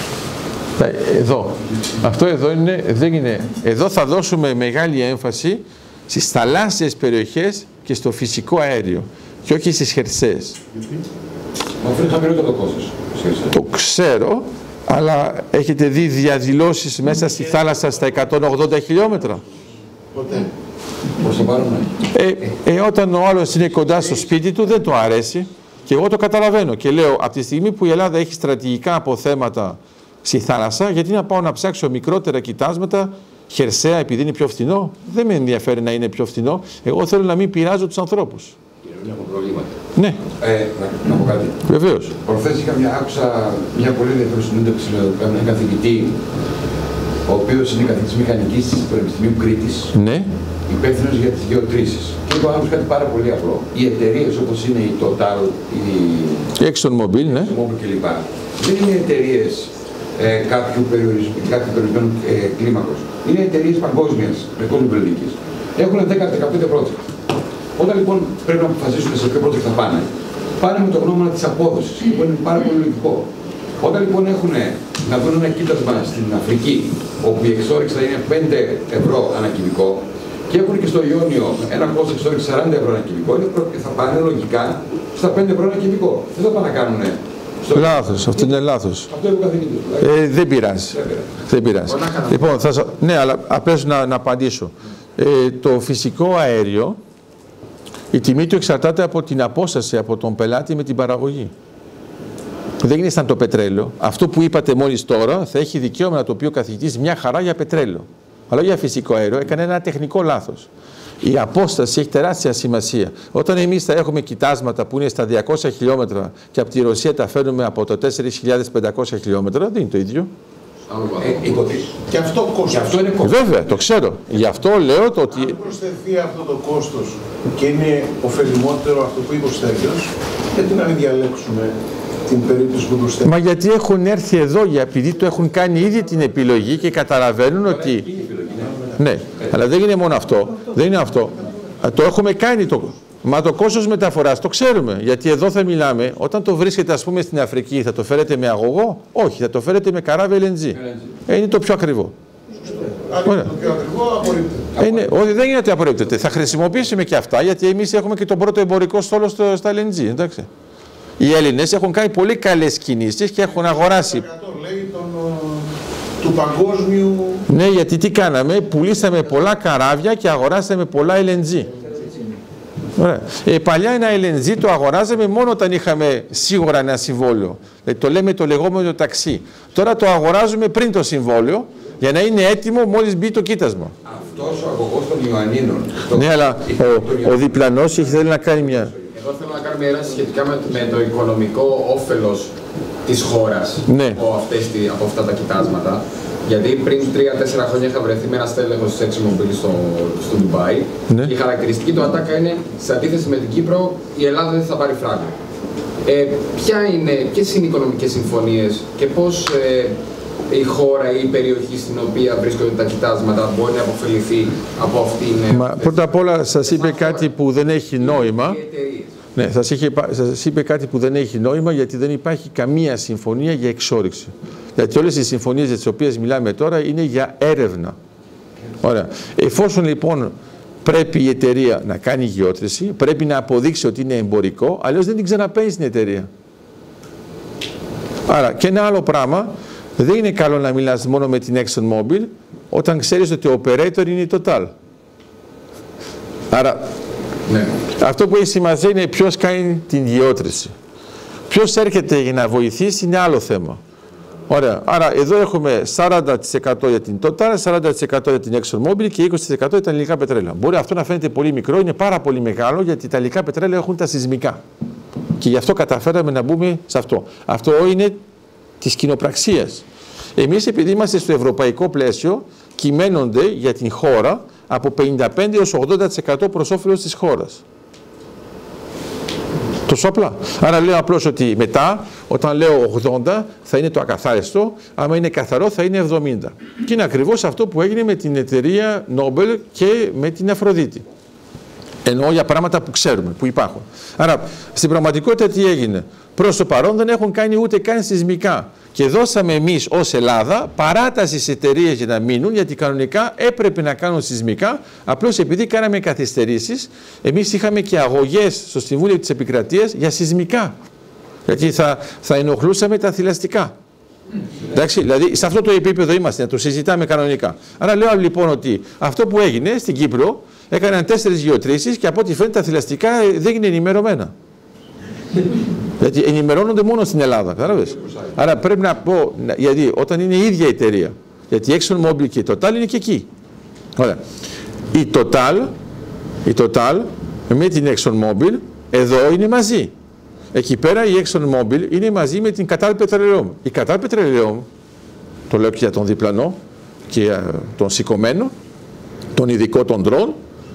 Εδώ. Αυτό εδώ δεν είναι. Εδώ θα δώσουμε μεγάλη έμφαση στις θαλάσσιες περιοχές και στο φυσικό αέριο και όχι στις χερσαίες. Μα αυτό είναι χαμηλότερο το κόστος. Το ξέρω, αλλά έχετε δει διαδηλώσεις μέσα στη θάλασσα στα 180 χιλιόμετρα. Ποτέ. Πώς το πάρουμε. Όταν ο άλλος είναι κοντά στο σπίτι του δεν του αρέσει και εγώ το καταλαβαίνω και λέω από τη στιγμή που η Ελλάδα έχει στρατηγικά αποθέματα στη θάλασσα, γιατί να πάω να ψάξω μικρότερα κοιτάσματα χερσαία επειδή είναι πιο φθηνό? Δεν με ενδιαφέρει να είναι πιο φθηνό. Εγώ θέλω να μην πειράζω τους ανθρώπους. Έχω προβλήματα. Ναι. Να πω κάτι. Βεβαίως. Προχθές άκουσα μια πολύ ενδιαφέρουσα συνέντευξη με έναν καθηγητή, ο οποίος είναι καθηγητής μηχανικής της Πανεπιστημίου Κρήτης. Ναι. υπεύθυνος για τις γεωτρήσεις. Και είπα όμως κάτι πάρα πολύ απλό. Οι εταιρείες όπως είναι η Total, η ExxonMobil, ναι, κλπ. Δεν είναι εταιρείες κάποιου περιορισμένου κλίμακος. Είναι εταιρείες παγκόσμιας, παγκόσμιας. Έχουν 10-15 project. Όταν λοιπόν πρέπει να αποφασίσουν σε ποιο project θα πάνε με το γνώμονα της απόδοσης, που είναι πάρα πολύ λογικό. Όταν λοιπόν έχουν να δουν ένα κοίτασμα στην Αφρική, όπου η εξόρυξη θα είναι 5 ευρώ ανά κυβικό, και έχουν και στο Ιόνιο ένα κόστος εξόρυξης 40 ευρώ ανά κυβικό, θα πάνε λογικά στα 5 ευρώ ανά κυβικό. Δεν θα πάνε να κάνουν. Λάθος, αυτό είναι λάθος. Αυτό είναι ο καθηγητής. Δεν πειράζει. Δεν πειράζει. Λοιπόν, ναι, αλλά απλώς να απαντήσω. Το φυσικό αέριο, η τιμή του εξαρτάται από την απόσταση από τον πελάτη με την παραγωγή. Δεν είναι σαν το πετρέλαιο. Αυτό που είπατε μόλις τώρα θα έχει δικαίωμα να το πει ο καθηγητής μια χαρά για πετρέλαιο. Αλλά για φυσικό αέριο έκανε ένα τεχνικό λάθος. Η απόσταση έχει τεράστια σημασία. Όταν εμείς θα έχουμε κοιτάσματα που είναι στα 200 χιλιόμετρα και από τη Ρωσία τα φέρνουμε από το 4.500 χιλιόμετρα, δεν είναι το ίδιο. Και αυτό κόστος. Αυτό είναι κόστος. Βέβαια, το ξέρω. Γι' αυτό λέω το ότι. Αν προσθεθεί αυτό το κόστος και είναι ωφελημότερο αυτό που είπε ο Στέργιος, γιατί να μην διαλέξουμε την περίπτωση που προσθέτει. Μα γιατί έχουν έρθει εδώ, επειδή το έχουν κάνει ήδη την επιλογή και καταλαβαίνουν ότι. Ναι, αλλά δεν είναι μόνο αυτό. Δεν είναι αυτό. Το έχουμε κάνει το. Μα το κόστος μεταφοράς το ξέρουμε. Γιατί εδώ θα μιλάμε, όταν το βρίσκετε ας πούμε στην Αφρική, θα το φέρετε με αγωγό? Όχι, θα το φέρετε με καράβι LNG. Είναι το πιο ακριβό. Αν είναι το πιο ακριβό, απορρίπτεται. Όχι, δεν είναι ότι απορρίπτεται. Θα χρησιμοποιήσουμε και αυτά, γιατί εμείς έχουμε και τον πρώτο εμπορικό στόλο στα LNG. Εντάξει. Οι Έλληνες έχουν κάνει πολύ καλές κινήσεις και έχουν αγοράσει. Λέει του παγκόσμιου. Ναι, γιατί τι κάναμε, πουλήσαμε πολλά καράβια και αγοράσαμε πολλά LNG. Ωραία. Παλιά ένα LNG το αγοράζαμε μόνο όταν είχαμε σίγουρα ένα συμβόλαιο. Το λέμε το λεγόμενο ταξί. Τώρα το αγοράζουμε πριν το συμβόλαιο για να είναι έτοιμο μόλις μπει το κοίτασμα. Αυτός ο αγωγός των Ιωαννίνων. Ναι, αλλά ο διπλανός θέλει να κάνει μια. Εγώ θέλω να κάνω μια ερώτηση σχετικά με το οικονομικό όφελος της χώρας, ναι, από αυτά τα κοιτάσματα. Γιατί πριν 3-4 χρόνια είχα βρεθεί με ένα στέλεχος της ExxonMobil στο Ντουμπάι. Ναι. Η χαρακτηριστική του ατάκα είναι, σε αντίθεση με την Κύπρο, η Ελλάδα δεν θα πάρει φράγκο. Ποιες είναι οι οικονομικές συμφωνίες και πώς η χώρα ή η περιοχή στην οποία βρίσκονται τα κοιτάσματα μπορεί να αποφεληθεί από αυτήν? Πρώτα απ' όλα σας είπε κάτι που δεν έχει νόημα. Ναι, σας είπε κάτι που δεν έχει νόημα, γιατί δεν υπάρχει καμία συμφωνία για εξόρυξη. Γιατί όλες οι συμφωνίες για τις οποίες μιλάμε τώρα είναι για έρευνα. Ωραία. Εφόσον λοιπόν πρέπει η εταιρεία να κάνει γεώτρηση, πρέπει να αποδείξει ότι είναι εμπορικό, αλλιώς δεν την ξαναπαίρνει στην εταιρεία. Άρα και ένα άλλο πράγμα, δεν είναι καλό να μιλάς μόνο με την ExxonMobil όταν ξέρεις ότι ο operator είναι η Total. Άρα ναι, αυτό που έχει σημασία είναι ποιος κάνει την γεώτρηση. Ποιος έρχεται για να βοηθήσει είναι άλλο θέμα. Ωραία. Άρα εδώ έχουμε 40% για την Total, 40% για την ExxonMobil και 20% για τα ελληνικά πετρέλαια. Μπορεί αυτό να φαίνεται πολύ μικρό, είναι πάρα πολύ μεγάλο, γιατί τα ελληνικά πετρέλαια έχουν τα σεισμικά. Και γι' αυτό καταφέραμε να μπούμε σε αυτό. Αυτό είναι της κοινοπραξίας. Εμείς, επειδή είμαστε στο ευρωπαϊκό πλαίσιο, κυμαίνονται για την χώρα από 55% έως 80% προς όφελος της χώρας. Τόσο απλά. Άρα λέω απλώς ότι μετά, όταν λέω 80, θα είναι το ακαθάριστο, άμα είναι καθαρό θα είναι 70. Και είναι ακριβώς αυτό που έγινε με την εταιρεία Nobel και με την Αφροδίτη. Εννοώ για πράγματα που ξέρουμε, που υπάρχουν. Άρα, στην πραγματικότητα τι έγινε? Προς το παρόν δεν έχουν κάνει ούτε καν σεισμικά. Και δώσαμε εμείς ως Ελλάδα παράταση στις εταιρείες για να μείνουν, γιατί κανονικά έπρεπε να κάνουν σεισμικά, απλώς επειδή κάναμε καθυστερήσεις, εμείς είχαμε και αγωγές στο Συμβούλιο της Επικρατείας για σεισμικά. Γιατί θα ενοχλούσαμε τα θηλαστικά. Εντάξει, δηλαδή σε αυτό το επίπεδο είμαστε, να το συζητάμε κανονικά. Άρα λέω λοιπόν ότι αυτό που έγινε στην Κύπρο, έκαναν 4 γεωτρήσεις και από ό,τι φαίνεται τα θηλαστικά δεν είναι ενημερωμένα. Γιατί ενημερώνονται μόνο στην Ελλάδα, κατάλαβες. Άρα πρέπει να πω, γιατί όταν είναι η ίδια εταιρεία, γιατί η ExxonMobil και η Total είναι και εκεί. Ωραία. Η Total με την ExxonMobil εδώ είναι μαζί. Εκεί πέρα η ExxonMobil είναι μαζί με την Qatar Petroleum. Η Qatar Petroleum, το λέω και για τον διπλανό και τον σηκωμένο, τον ειδικό των drone,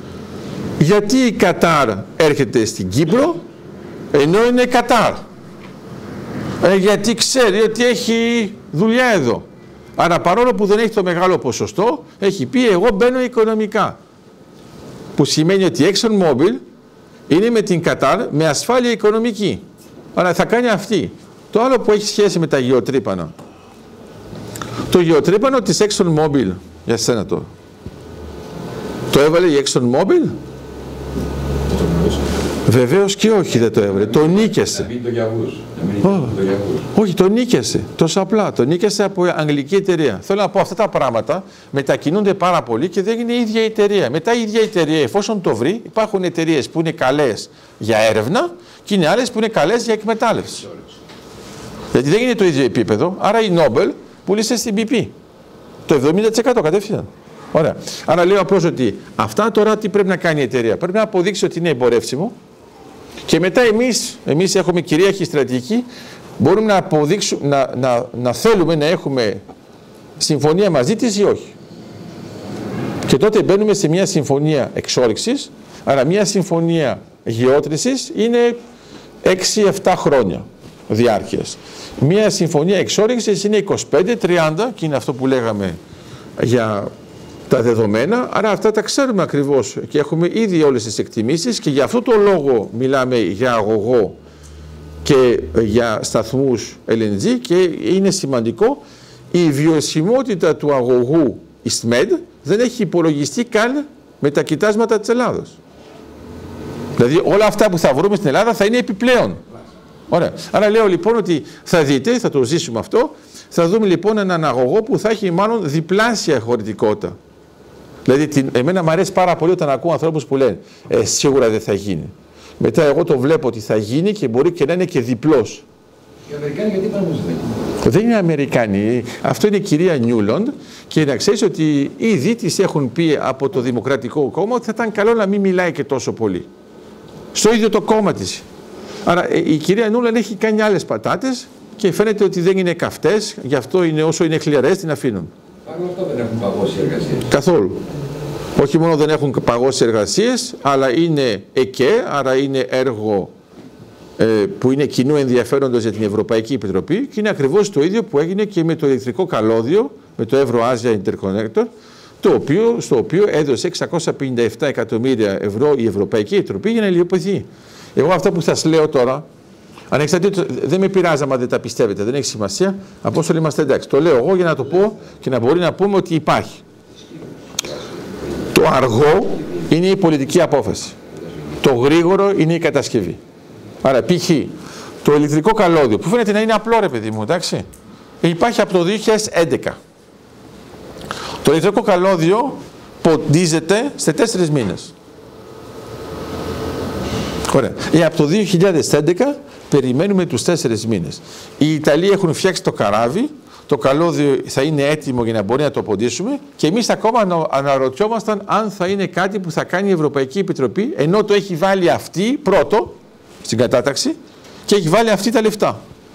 Γιατί η Κατάρ έρχεται στην Κύπρο ενώ είναι Κατάρ? Γιατί ξέρει ότι έχει δουλειά εδώ. Άρα παρόλο που δεν έχει το μεγάλο ποσοστό, έχει πει εγώ μπαίνω οικονομικά. Που σημαίνει ότι η ExxonMobil είναι με την Κατάρ με ασφάλεια οικονομική. Άρα θα κάνει αυτή. Το άλλο που έχει σχέση με τα γεωτρύπανα. Το γεωτρύπανο της ExxonMobil, για σένα τώρα, το έβαλε η ExxonMobil? Βεβαίως και όχι, δεν το έβαλε. Το νίκησε. Όχι, το νίκησε. Τόσο απλά. Το νίκησε από αγγλική εταιρεία. Θέλω να πω, αυτά τα πράγματα μετακινούνται πάρα πολύ και δεν είναι η ίδια η εταιρεία. Μετά η ίδια η εταιρεία, εφόσον το βρει, υπάρχουν εταιρείες που είναι καλές για έρευνα και είναι άλλες που είναι καλές για εκμετάλλευση. Γιατί δεν είναι το ίδιο επίπεδο. Άρα η Nobel πούλησε στην BP. Το 70% κατευθείαν. Ωραία. Άρα λέω απλώς ότι αυτά τώρα τι πρέπει να κάνει η εταιρεία? Πρέπει να αποδείξει ότι είναι εμπορεύσιμο και μετά εμείς έχουμε κυρίαρχη στρατηγική, μπορούμε να αποδείξουμε, να θέλουμε να έχουμε συμφωνία μαζί της ή όχι. Και τότε μπαίνουμε σε μια συμφωνία εξόρυξης, άρα μια συμφωνία γεώτρησης είναι 6-7 χρόνια διάρκειας. Μια συμφωνία εξόρυξης είναι 25-30 και είναι αυτό που λέγαμε για τα δεδομένα, άρα αυτά τα ξέρουμε ακριβώς και έχουμε ήδη όλες τις εκτιμήσεις και για αυτό το λόγο μιλάμε για αγωγό και για σταθμούς LNG και είναι σημαντικό η βιωσιμότητα του αγωγού EastMed δεν έχει υπολογιστεί καν με τα κοιτάσματα της Ελλάδος. Δηλαδή όλα αυτά που θα βρούμε στην Ελλάδα θα είναι επιπλέον. Ωραία. Άρα λέω λοιπόν ότι θα δείτε, θα το ζήσουμε αυτό, θα δούμε λοιπόν έναν αγωγό που θα έχει μάλλον διπλάσια χωρητικότητα. Δηλαδή εμένα μου αρέσει πάρα πολύ όταν ακούω ανθρώπους που λένε σίγουρα δεν θα γίνει. Μετά εγώ το βλέπω ότι θα γίνει και μπορεί και να είναι και διπλός. Οι Αμερικάνοι γιατί είπαν πως δεν γίνει? Δεν είναι Αμερικάνοι. Αυτό είναι η κυρία Νιούλοντ και να ξέρεις ότι ήδη της έχουν πει από το Δημοκρατικό Κόμμα ότι θα ήταν καλό να μην μιλάει και τόσο πολύ. Στο ίδιο το κόμμα της. Άρα η κυρία Νιούλοντ έχει κάνει άλλες πατάτες και φαίνεται ότι δεν είναι καυτές, γι' αυτό είναι, όσο είναι χλιαρές την αφήνουν. Παρ' όλα αυτά δεν έχουν παγώσει εργασίες. Καθόλου. Όχι μόνο δεν έχουν παγώσει εργασίες, αλλά είναι ΕΚΕ, άρα είναι έργο που είναι κοινού ενδιαφέροντος για την Ευρωπαϊκή Επιτροπή και είναι ακριβώς το ίδιο που έγινε και με το ηλεκτρικό καλώδιο, με το Euro-Asia Interconnector, στο οποίο έδωσε 657 εκατομμύρια ευρώ η Ευρωπαϊκή Επιτροπή για να υλοποιηθεί. Εγώ αυτά που σας λέω τώρα, ανεξαρτήτως, δεν με πειράζει άμα δεν τα πιστεύετε, δεν έχει σημασία, από όσο είμαστε εντάξει. Το λέω εγώ για να το πω και να μπορεί να πούμε ότι υπάρχει. Το αργό είναι η πολιτική απόφαση. Το γρήγορο είναι η κατασκευή. Άρα π.χ. το ηλεκτρικό καλώδιο, που φαίνεται να είναι απλό ρε παιδί μου, εντάξει, υπάρχει από το 2011. Το ηλεκτρικό καλώδιο ποντίζεται σε 4 μήνες. Ωραία. Από το 2011 περιμένουμε τους 4 μήνες. Οι Ιταλοί έχουν φτιάξει το καράβι, το καλώδιο θα είναι έτοιμο για να μπορεί να το ποντίσουμε και εμείς ακόμα αναρωτιόμασταν αν θα είναι κάτι που θα κάνει η Ευρωπαϊκή Επιτροπή, ενώ το έχει βάλει αυτή πρώτο στην κατάταξη και έχει βάλει αυτή τα λεφτά.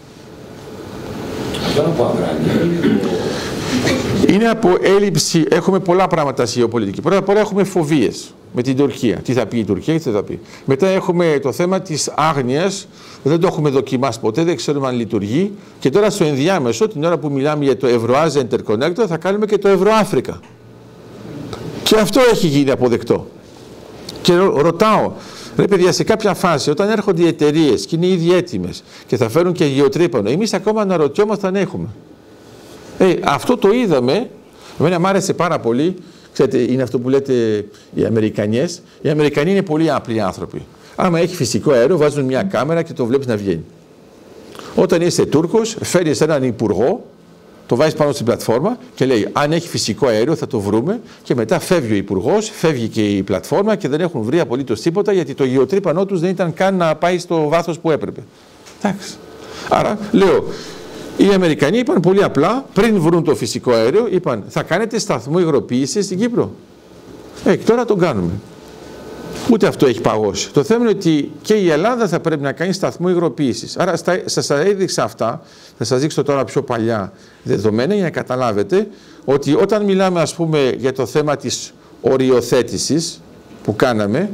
Αυτό είναι από αδράνεια. Είναι από έλλειψη, έχουμε πολλά πράγματα στη γεωπολιτική. Πρώτα απ' όλα έχουμε φοβίες με την Τουρκία. Τι θα πει η Τουρκία και τι θα πει. Μετά έχουμε το θέμα της άγνοιας, δεν το έχουμε δοκιμάσει ποτέ, δεν ξέρουμε αν λειτουργεί. Και τώρα στο ενδιάμεσο, την ώρα που μιλάμε για το Euro-Asia Interconnector, θα κάνουμε και το Euro-Africa. Και αυτό έχει γίνει αποδεκτό. Και ρωτάω, ρε παιδιά, σε κάποια φάση, όταν έρχονται οι εταιρείες και είναι ήδη έτοιμες και θα φέρουν και γεωτρύπανο, εμείς ακόμα αναρωτιόμαστε αν έχουμε. Αυτό το είδαμε, εμένα μου άρεσε πάρα πολύ, ξέρετε, είναι αυτό που λέτε οι Αμερικανιές. Οι Αμερικανοί είναι πολύ απλοί άνθρωποι. Άμα έχει φυσικό αέριο, βάζουν μια κάμερα και το βλέπεις να βγαίνει. Όταν είσαι Τούρκος, φέρεις έναν υπουργό, το βάζεις πάνω στην πλατφόρμα και λέει αν έχει φυσικό αέριο θα το βρούμε και μετά φεύγει ο υπουργός, φεύγει και η πλατφόρμα και δεν έχουν βρει απολύτως τίποτα γιατί το γεωτρύπανό τους δεν ήταν καν να πάει στο βάθος που έπρεπε. Εντάξει. Άρα λέω, οι Αμερικανοί είπαν πολύ απλά, πριν βρουν το φυσικό αέριο, είπαν θα κάνετε σταθμό υγροποίησης στην Κύπρο. Και τώρα τον κάνουμε. Ούτε αυτό έχει παγώσει. Το θέμα είναι ότι και η Ελλάδα θα πρέπει να κάνει σταθμό υγροποίησης. Άρα σας έδειξα αυτά, θα σας δείξω τώρα πιο παλιά δεδομένα για να καταλάβετε ότι όταν μιλάμε ας πούμε για το θέμα της οριοθέτησης που κάναμε,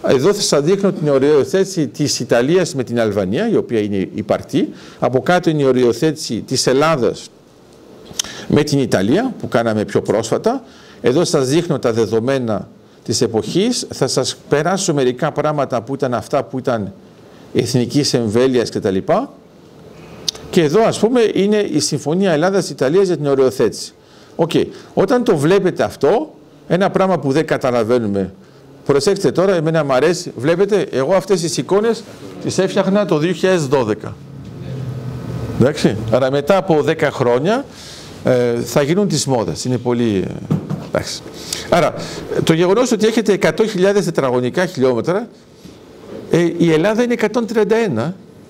Εδώ θα σας δείχνω την οριοθέτηση της Ιταλίας με την Αλβανία, η οποία είναι υπαρκτή. Από κάτω είναι η οριοθέτηση της Ελλάδας με την Ιταλία, που κάναμε πιο πρόσφατα. Εδώ σας δείχνω τα δεδομένα της εποχής. Θα σας περάσω μερικά πράγματα που ήταν αυτά που ήταν εθνικής εμβέλειας κτλ. Και εδώ, ας πούμε, είναι η Συμφωνία Ελλάδας-Ιταλίας για την οριοθέτηση. Όταν το βλέπετε αυτό, ένα πράγμα που δεν καταλαβαίνουμε, προσέξτε τώρα, εμένα μου αρέσει, βλέπετε, εγώ αυτές τις εικόνες τις έφτιαχνα το 2012. Εντάξει, άρα μετά από 10 χρόνια θα γίνουν της μόδας, είναι πολύ... εντάξει. Άρα, το γεγονός ότι έχετε 100.000 τετραγωνικά χιλιόμετρα, η Ελλάδα είναι 131.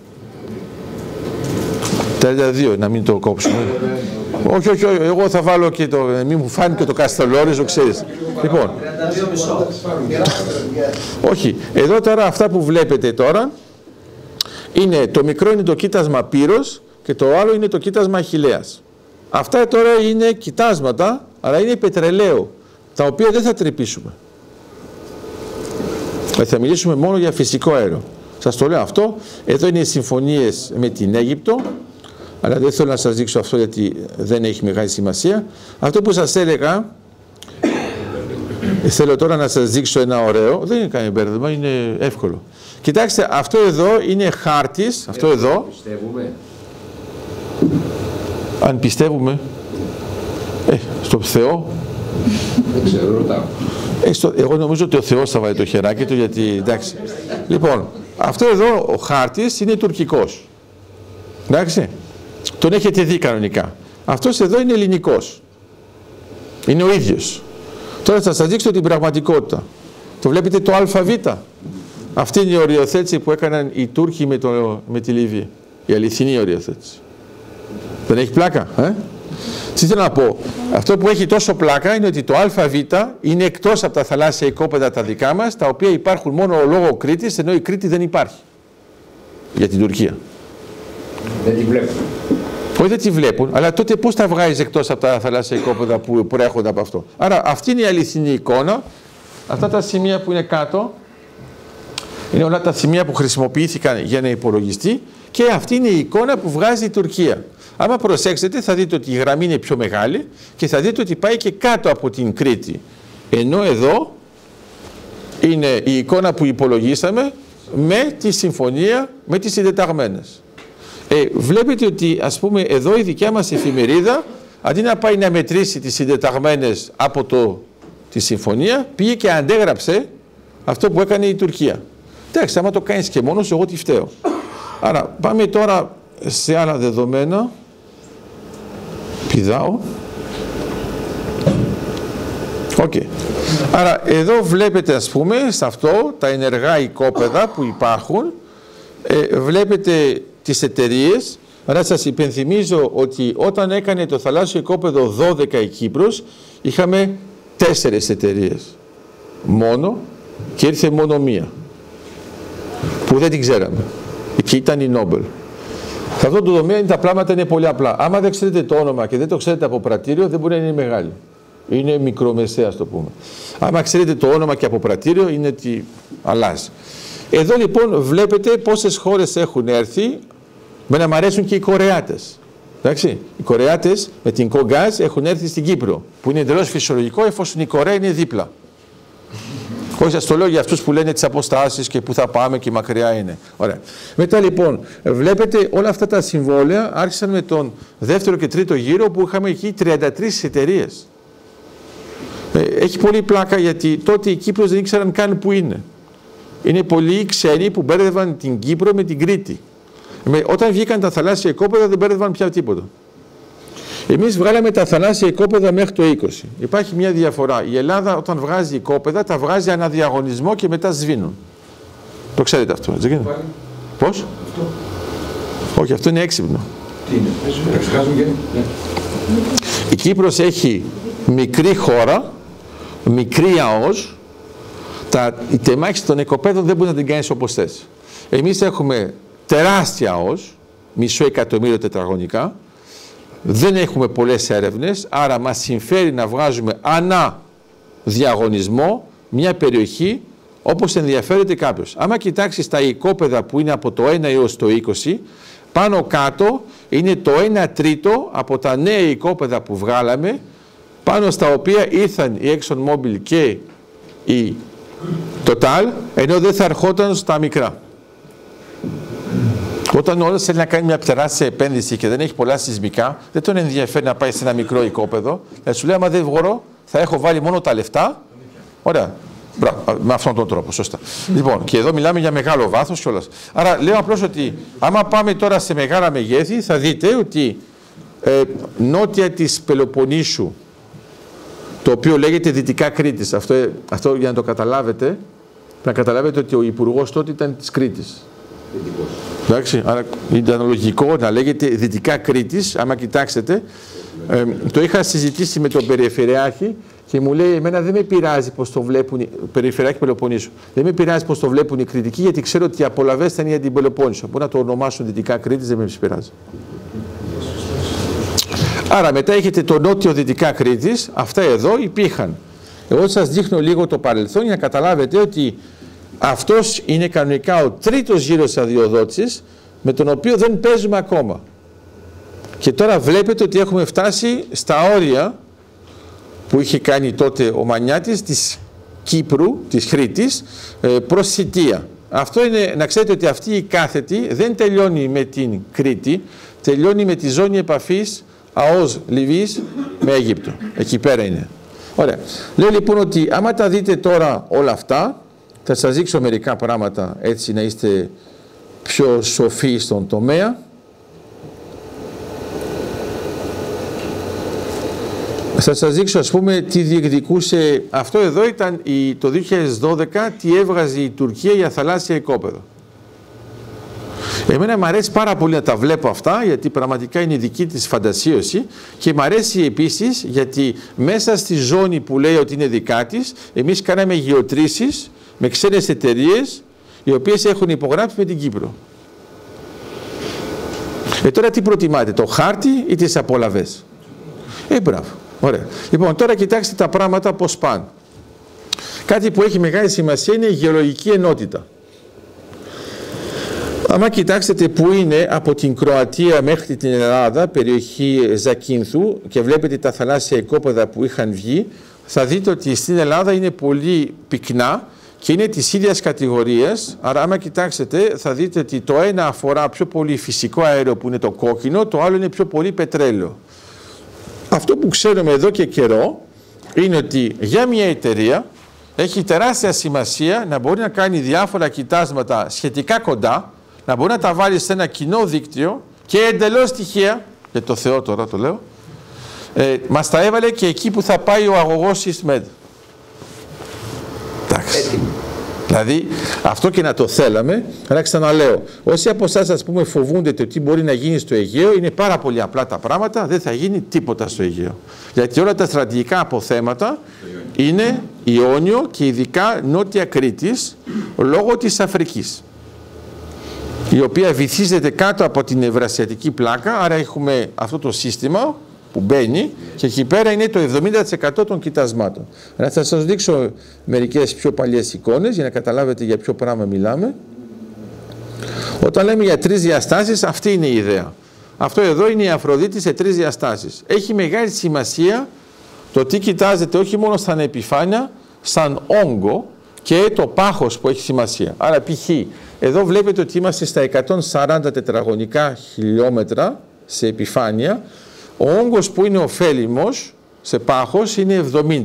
32, να μην το κόψουμε. Όχι, εγώ θα βάλω και το, μην μου φάνει και το Καστελόριζο, ξέρεις. Λοιπόν, όχι, εδώ τώρα αυτά που βλέπετε τώρα, είναι, το μικρό είναι το κοίτασμα Πύρος και το άλλο είναι το κοίτασμα Αχιλλέας. Αυτά τώρα είναι κοιτάσματα, αλλά είναι πετρελαίου, τα οποία δεν θα τρυπήσουμε. Θα μιλήσουμε μόνο για φυσικό αέριο. Σας το λέω αυτό. Εδώ είναι οι συμφωνίες με την Αίγυπτο, αλλά δεν θέλω να σας δείξω αυτό γιατί δεν έχει μεγάλη σημασία. Αυτό που σας έλεγα, θέλω τώρα να σας δείξω ένα ωραίο, δεν είναι κανένα μπέρδεμα, είναι εύκολο. Κοιτάξτε, αυτό εδώ είναι χάρτης, αυτό εδώ. Πιστεύουμε. Αν πιστεύουμε, στο Θεό. Δεν ξέρω, ρωτάω. Εγώ νομίζω ότι ο Θεός θα βάλει το χεράκι του, γιατί εντάξει. Λοιπόν, αυτό εδώ ο χάρτης είναι τουρκικός. Εντάξει. Τον έχετε δει κανονικά. Αυτός εδώ είναι ελληνικός. Είναι ο ίδιος. Τώρα θα σας δείξω την πραγματικότητα. Το βλέπετε το ΑΒ. Αυτή είναι η οριοθέτηση που έκαναν οι Τούρκοι με τη Λιβύη. Η αληθινή οριοθέτηση. Δεν έχει πλάκα, Τι θέλω να πω, αυτό που έχει τόσο πλάκα είναι ότι το ΑΒ είναι εκτός από τα θαλάσσια οικόπεδα τα δικά μας, τα οποία υπάρχουν μόνο λόγω Κρήτης, ενώ η Κρήτη δεν υπάρχει για την Τουρκία. Δεν τη βλέπουν. Όχι, δεν τη βλέπουν, αλλά τότε πώς τα βγάζεις εκτός από τα θαλάσσια οικόπεδα που προέρχονται από αυτό. Άρα αυτή είναι η αληθινή εικόνα. Αυτά τα σημεία που είναι κάτω είναι όλα τα σημεία που χρησιμοποιήθηκαν για να υπολογιστεί και αυτή είναι η εικόνα που βγάζει η Τουρκία. Άμα προσέξετε θα δείτε ότι η γραμμή είναι πιο μεγάλη και θα δείτε ότι πάει και κάτω από την Κρήτη. Ενώ εδώ είναι η εικόνα που υπολογίσαμε με τη συμφωνία με τις συντεταγμένες. Βλέπετε ότι ας πούμε εδώ η δικιά μας εφημερίδα αντί να πάει να μετρήσει τις συντεταγμένες από τη συμφωνία πήγε και αντέγραψε αυτό που έκανε η Τουρκία. Εντάξει, άμα το κάνεις και μόνος εγώ τι φταίω. Άρα πάμε τώρα σε άλλα δεδομένα. Πηδάω. Άρα εδώ βλέπετε ας πούμε σε αυτό τα ενεργά οικόπεδα που υπάρχουν. Βλέπετε τις εταιρείες. Άρα σας υπενθυμίζω ότι όταν έκανε το θαλάσσιο οικόπεδο 12 η Κύπρος είχαμε 4 εταιρείες μόνο και ήρθε μόνο μία που δεν την ξέραμε και ήταν η Νόμπελ. Σε αυτό το τομέα τα πράγματα είναι πολύ απλά. Άμα δεν ξέρετε το όνομα και δεν το ξέρετε από πρατήριο δεν μπορεί να είναι μεγάλη. Είναι μικρομεσαία, ας το πούμε. Άμα ξέρετε το όνομα και από πρατήριο είναι ότι αλλάζει. Εδώ λοιπόν βλέπετε πόσες χώρες έχουν έρθει. Μένα μου αρέσουν και οι Κορεάτες. Εντάξει, οι Κορεάτες με την Κογκάζ έχουν έρθει στην Κύπρο, που είναι εντελώς φυσιολογικό εφόσον η Κορέα είναι δίπλα. Όχι, σας το λέω για αυτούς που λένε τις αποστάσεις και που θα πάμε και μακριά είναι. Ωραία. Μετά λοιπόν, βλέπετε όλα αυτά τα συμβόλαια άρχισαν με τον δεύτερο και τρίτο γύρο που είχαμε εκεί 33 εταιρείες. Έχει πολύ πλάκα γιατί τότε οι Κύπρος δεν ήξεραν καν που είναι. Είναι πολλοί ξένοι που μπέρδευαν την Κύπρο με την Κρήτη. Όταν βγήκαν τα θαλάσσια οικόπεδα δεν μπέρδευαν πια τίποτα. Εμείς βγάλαμε τα θαλάσσια οικόπεδα μέχρι το 20. Υπάρχει μια διαφορά. Η Ελλάδα όταν βγάζει οικόπεδα τα βγάζει αναδιαγωνισμό και μετά σβήνουν. Το ξέρετε αυτό, έτσι γίνεται. Πώς? Αυτό. Όχι, αυτό είναι έξυπνο. Τι είναι, εξηγάζουμε και... Η Κύπρος έχει μικρή χώρα, μικρή ΑΟΣ, η τεμάχιση των οικοπαίδων δεν μπορεί να την κάνεις όπως θες. Εμείς έχουμε τεράστια ΑΟΣ, 500.000 τετραγωνικά, δεν έχουμε πολλές έρευνες, άρα μας συμφέρει να βγάζουμε ανά διαγωνισμό μια περιοχή όπως ενδιαφέρεται κάποιος. Άμα κοιτάξεις τα οικόπεδα που είναι από το 1 έως το 20, πάνω κάτω είναι το 1 τρίτο από τα νέα οικόπεδα που βγάλαμε, πάνω στα οποία ήρθαν η ExxonMobil και η Total, ενώ δεν θα ερχόταν στα μικρά. Όταν ο άλλος θέλει να κάνει μια τεράστια επένδυση και δεν έχει πολλά σεισμικά, δεν τον ενδιαφέρει να πάει σε ένα μικρό οικόπεδο. Σου λέει, άμα δεν βγω, θα έχω βάλει μόνο τα λεφτά. Ωραία. Μπράβο, με αυτόν τον τρόπο, σωστά. Λοιπόν, και εδώ μιλάμε για μεγάλο βάθος κιόλας. Άρα λέω απλώς ότι άμα πάμε τώρα σε μεγάλα μεγέθη, θα δείτε ότι νότια της Πελοποννήσου, το οποίο λέγεται Δυτικά Κρήτης, αυτό για να το καταλάβετε, να καταλάβετε ότι ο υπουργός τότε ήταν της Κρήτης. Εντάξει, άρα ήταν λογικό να λέγεται Δυτικά Κρήτης, άμα κοιτάξετε. Το είχα συζητήσει με τον Περιφερειάρχη και μου λέει, εμένα δεν με πειράζει πώς το βλέπουν, Περιφερειάρχη Πελοποννήσου, δεν με πειράζει πώς το βλέπουν οι Κρητικοί, γιατί ξέρω ότι οι απολαβές θα είναι για την Πελοπόννησο. Μπορεί να το ονομάσουν Δυτικά Κρήτης, δεν με πειράζει. Άρα μετά έχετε το νότιο Δυτικά Κρήτης, αυτά εδώ υπήρχαν. Εγώ σας δείχνω λίγο το παρελθόν για να καταλάβετε ότι αυτός είναι κανονικά ο τρίτος γύρος αδειοδότησης, με τον οποίο δεν παίζουμε ακόμα. Και τώρα βλέπετε ότι έχουμε φτάσει στα όρια που είχε κάνει τότε ο Μανιάτης της Κύπρου, της Κρήτης, προς Σιτία. Αυτό είναι, να ξέρετε ότι αυτή η κάθετη δεν τελειώνει με την Κρήτη, τελειώνει με τη ζώνη επαφής ΑΟΣ Λιβύης με Αίγυπτο. Εκεί πέρα είναι. Ωραία. Λέω λοιπόν ότι άμα τα δείτε τώρα όλα αυτά, θα σας δείξω μερικά πράγματα έτσι να είστε πιο σοφοί στον τομέα. Θα σας δείξω ας πούμε τι διεκδικούσε, αυτό εδώ ήταν το 2012, τι έβγαζε η Τουρκία για θαλάσσια οικόπεδο. Εμένα μου αρέσει πάρα πολύ να τα βλέπω αυτά, γιατί πραγματικά είναι δική της φαντασίωση, και μου αρέσει επίσης γιατί μέσα στη ζώνη που λέει ότι είναι δικά της, εμείς κάναμε γεωτρήσεις με ξένες εταιρείες οι οποίες έχουν υπογράψει με την Κύπρο. Τώρα τι προτιμάτε, το χάρτη ή τις απολαβές? Μπράβο. Ωραία. Λοιπόν, τώρα κοιτάξτε τα πράγματα πώς πάνε. Κάτι που έχει μεγάλη σημασία είναι η γεωλογική ενότητα. Άμα κοιτάξετε που είναι από την Κροατία μέχρι την Ελλάδα, περιοχή Ζακίνθου, και βλέπετε τα θαλάσσια οικόπεδα που είχαν βγει, θα δείτε ότι στην Ελλάδα είναι πολύ πυκνά και είναι της ίδιας κατηγορίας. Άρα άμα κοιτάξετε θα δείτε ότι το ένα αφορά πιο πολύ φυσικό αέριο που είναι το κόκκινο, το άλλο είναι πιο πολύ πετρέλαιο. Αυτό που ξέρουμε εδώ και καιρό είναι ότι για μια εταιρεία έχει τεράστια σημασία να μπορεί να κάνει διάφορα κοιτάσματα σχετικά κοντά, να μπορεί να τα βάλει σε ένα κοινό δίκτυο και εντελώς τυχαία, για το Θεό τώρα το λέω, μας τα έβαλε και εκεί που θα πάει ο αγωγός EastMed. Εντάξει. Δηλαδή αυτό και να το θέλαμε, αλλά ξαναλέω, όσοι από εσάς ας πούμε φοβούνται το τι μπορεί να γίνει στο Αιγαίο, είναι πάρα πολύ απλά τα πράγματα, δεν θα γίνει τίποτα στο Αιγαίο. Γιατί όλα τα στρατηγικά αποθέματα είναι Ιόνιο και ειδικά Νότια Κρήτης, λόγω της Αφρικής, η οποία βυθίζεται κάτω από την Ευρασιατική πλάκα, άρα έχουμε αυτό το σύστημα που μπαίνει και εκεί πέρα είναι το 70% των κοιτασμάτων. Αλλά θα σας δείξω μερικές πιο παλιές εικόνες για να καταλάβετε για ποιο πράγμα μιλάμε. Όταν λέμε για τρεις διαστάσεις, αυτή είναι η ιδέα. Αυτό εδώ είναι η Αφροδίτη σε τρεις διαστάσεις. Έχει μεγάλη σημασία το τι κοιτάζεται όχι μόνο σαν επιφάνεια, σαν όγκο και το πάχος που έχει σημασία. Άρα π.χ. εδώ βλέπετε ότι είμαστε στα 140 τετραγωνικά χιλιόμετρα σε επιφάνεια. Ο όγκος που είναι ωφέλιμος σε πάχος είναι 70.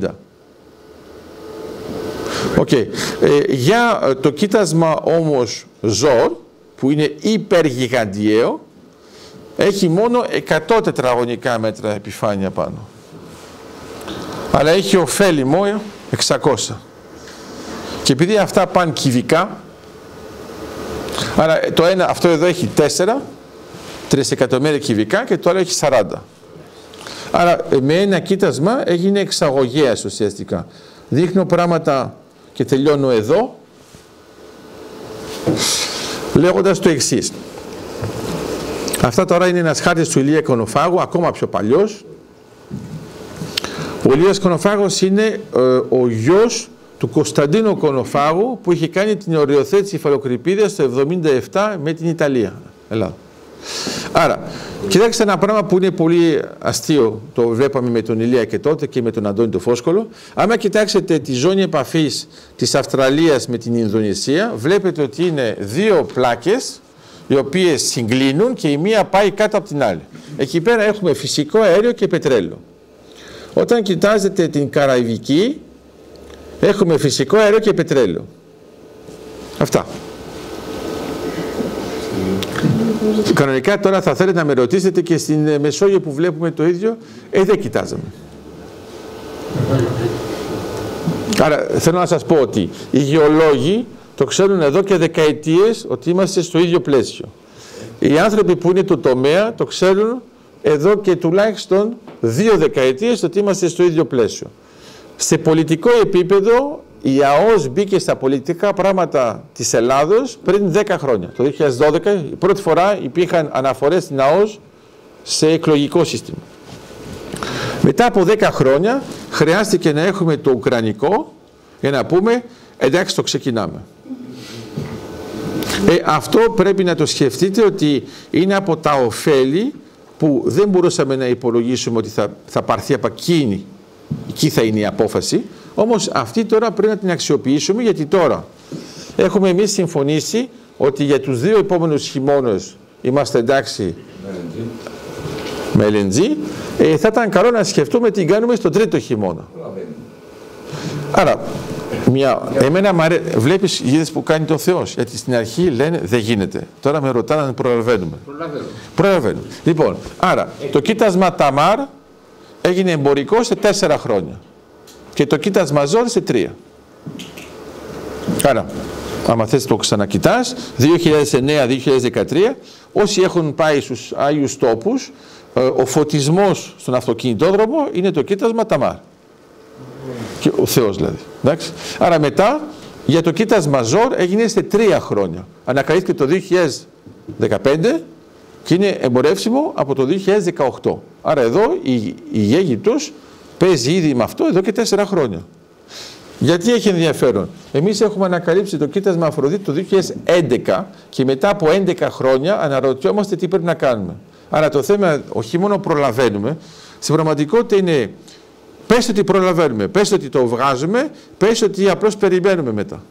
Okay. Για το κοίτασμα όμως ζόρ, που είναι υπεργιγαντιαίο, έχει μόνο 100 τετραγωνικά μέτρα επιφάνεια πάνω. Αλλά έχει ωφέλιμο 600. Και επειδή αυτά πάνε κυβικά, άρα το ένα, αυτό εδώ έχει 3 εκατομμύρια κυβικά και το άλλο έχει 40. Άρα με ένα κοίτασμα έγινε εξαγωγέας ουσιαστικά. Δείχνω πράγματα και τελειώνω εδώ, λέγοντας το εξής. Αυτά τώρα είναι ένας χάρτης του Ηλία Κονοφάγου, ακόμα πιο παλιός. Ο Ηλίας Κονοφάγος είναι ο γιος του Κωνσταντίνου Κονοφάγου που είχε κάνει την οριοθέτηση υφαλοκρηπίδας το 1977 με την Ιταλία. Ελλάδα. Άρα, κοιτάξτε ένα πράγμα που είναι πολύ αστείο, το βλέπαμε με τον Ηλία και τότε και με τον Αντώνη το Φόσκολο. Άμα κοιτάξετε τη ζώνη επαφής της Αυστραλίας με την Ινδονησία, βλέπετε ότι είναι δύο πλάκες οι οποίες συγκλίνουν και η μία πάει κάτω από την άλλη. Εκεί πέρα έχουμε φυσικό αέριο και πετρέλαιο. Όταν κοιτάζετε την Καραϊβική, έχουμε φυσικό αέριο και πετρέλαιο. Αυτά. Κανονικά τώρα θα θέλετε να με ρωτήσετε και στην Μεσόγειο που βλέπουμε το ίδιο, δεν κοιτάζαμε. Άρα θέλω να σας πω ότι οι γεωλόγοι το ξέρουν εδώ και δεκαετίες ότι είμαστε στο ίδιο πλαίσιο. Οι άνθρωποι που είναι του τομέα το ξέρουν εδώ και τουλάχιστον 2 δεκαετίες ότι είμαστε στο ίδιο πλαίσιο. Σε πολιτικό επίπεδο η ΑΟΣ μπήκε στα πολιτικά πράγματα της Ελλάδος πριν 10 χρόνια. Το 2012 η πρώτη φορά υπήρχαν αναφορές στην ΑΟΣ σε εκλογικό σύστημα. Μετά από 10 χρόνια χρειάστηκε να έχουμε το ουκρανικό για να πούμε εντάξει το ξεκινάμε. Αυτό πρέπει να το σκεφτείτε ότι είναι από τα ωφέλη που δεν μπορούσαμε να υπολογίσουμε ότι θα πάρθει από εκεί θα είναι η απόφαση. Όμως αυτή τώρα πρέπει να την αξιοποιήσουμε γιατί τώρα έχουμε εμείς συμφωνήσει ότι για τους 2 επόμενους χειμώνες είμαστε εντάξει με LNG. Θα ήταν καλό να σκεφτούμε τι κάνουμε στον 3ο χειμώνα. Άρα, εμένα βλέπεις είδες που κάνει το Θεός. Γιατί στην αρχή λένε δεν γίνεται. Τώρα με ρωτάνε αν προλαβαίνουμε. Προλαβαίνουμε. Λοιπόν, άρα το κοίτασμα Ταμάρ έγινε εμπορικό σε 4 χρόνια. Και το κοίτασμα Ζόρ σε 3. Άρα, άμα θες το ξανακοιτάς, 2009-2013, όσοι έχουν πάει στους Άγιους Τόπους, ο φωτισμός στον αυτοκινητόδρομο είναι το κοίτασμα Ταμάρ. Και ο Θεός δηλαδή. Εντάξει. Άρα μετά, για το κοίτασμα Ζόρ έγινε σε 3 χρόνια. Ανακαλύφθηκε το 2015 και είναι εμπορεύσιμο από το 2018. Άρα εδώ η Αίγυπτος παίζει ήδη με αυτό εδώ και 4 χρόνια. Γιατί έχει ενδιαφέρον. Εμείς έχουμε ανακαλύψει το κοίτασμα Αφροδίτη το 2011 και μετά από 11 χρόνια αναρωτιόμαστε τι πρέπει να κάνουμε. Άρα το θέμα όχι μόνο προλαβαίνουμε, στην πραγματικότητα είναι πες ότι προλαβαίνουμε, πες ότι το βγάζουμε, πες ότι απλώς περιμένουμε μετά.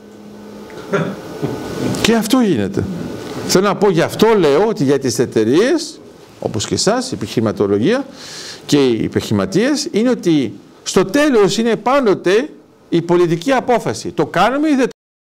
Και αυτό γίνεται. Θέλω να πω, γι' αυτό λέω ότι για τις εταιρείες, όπως και εσάς, η επιχειρηματολογία και οι επιχειρηματίες, είναι ότι στο τέλος είναι πάντοτε η πολιτική απόφαση. Το κάνουμε ή δεν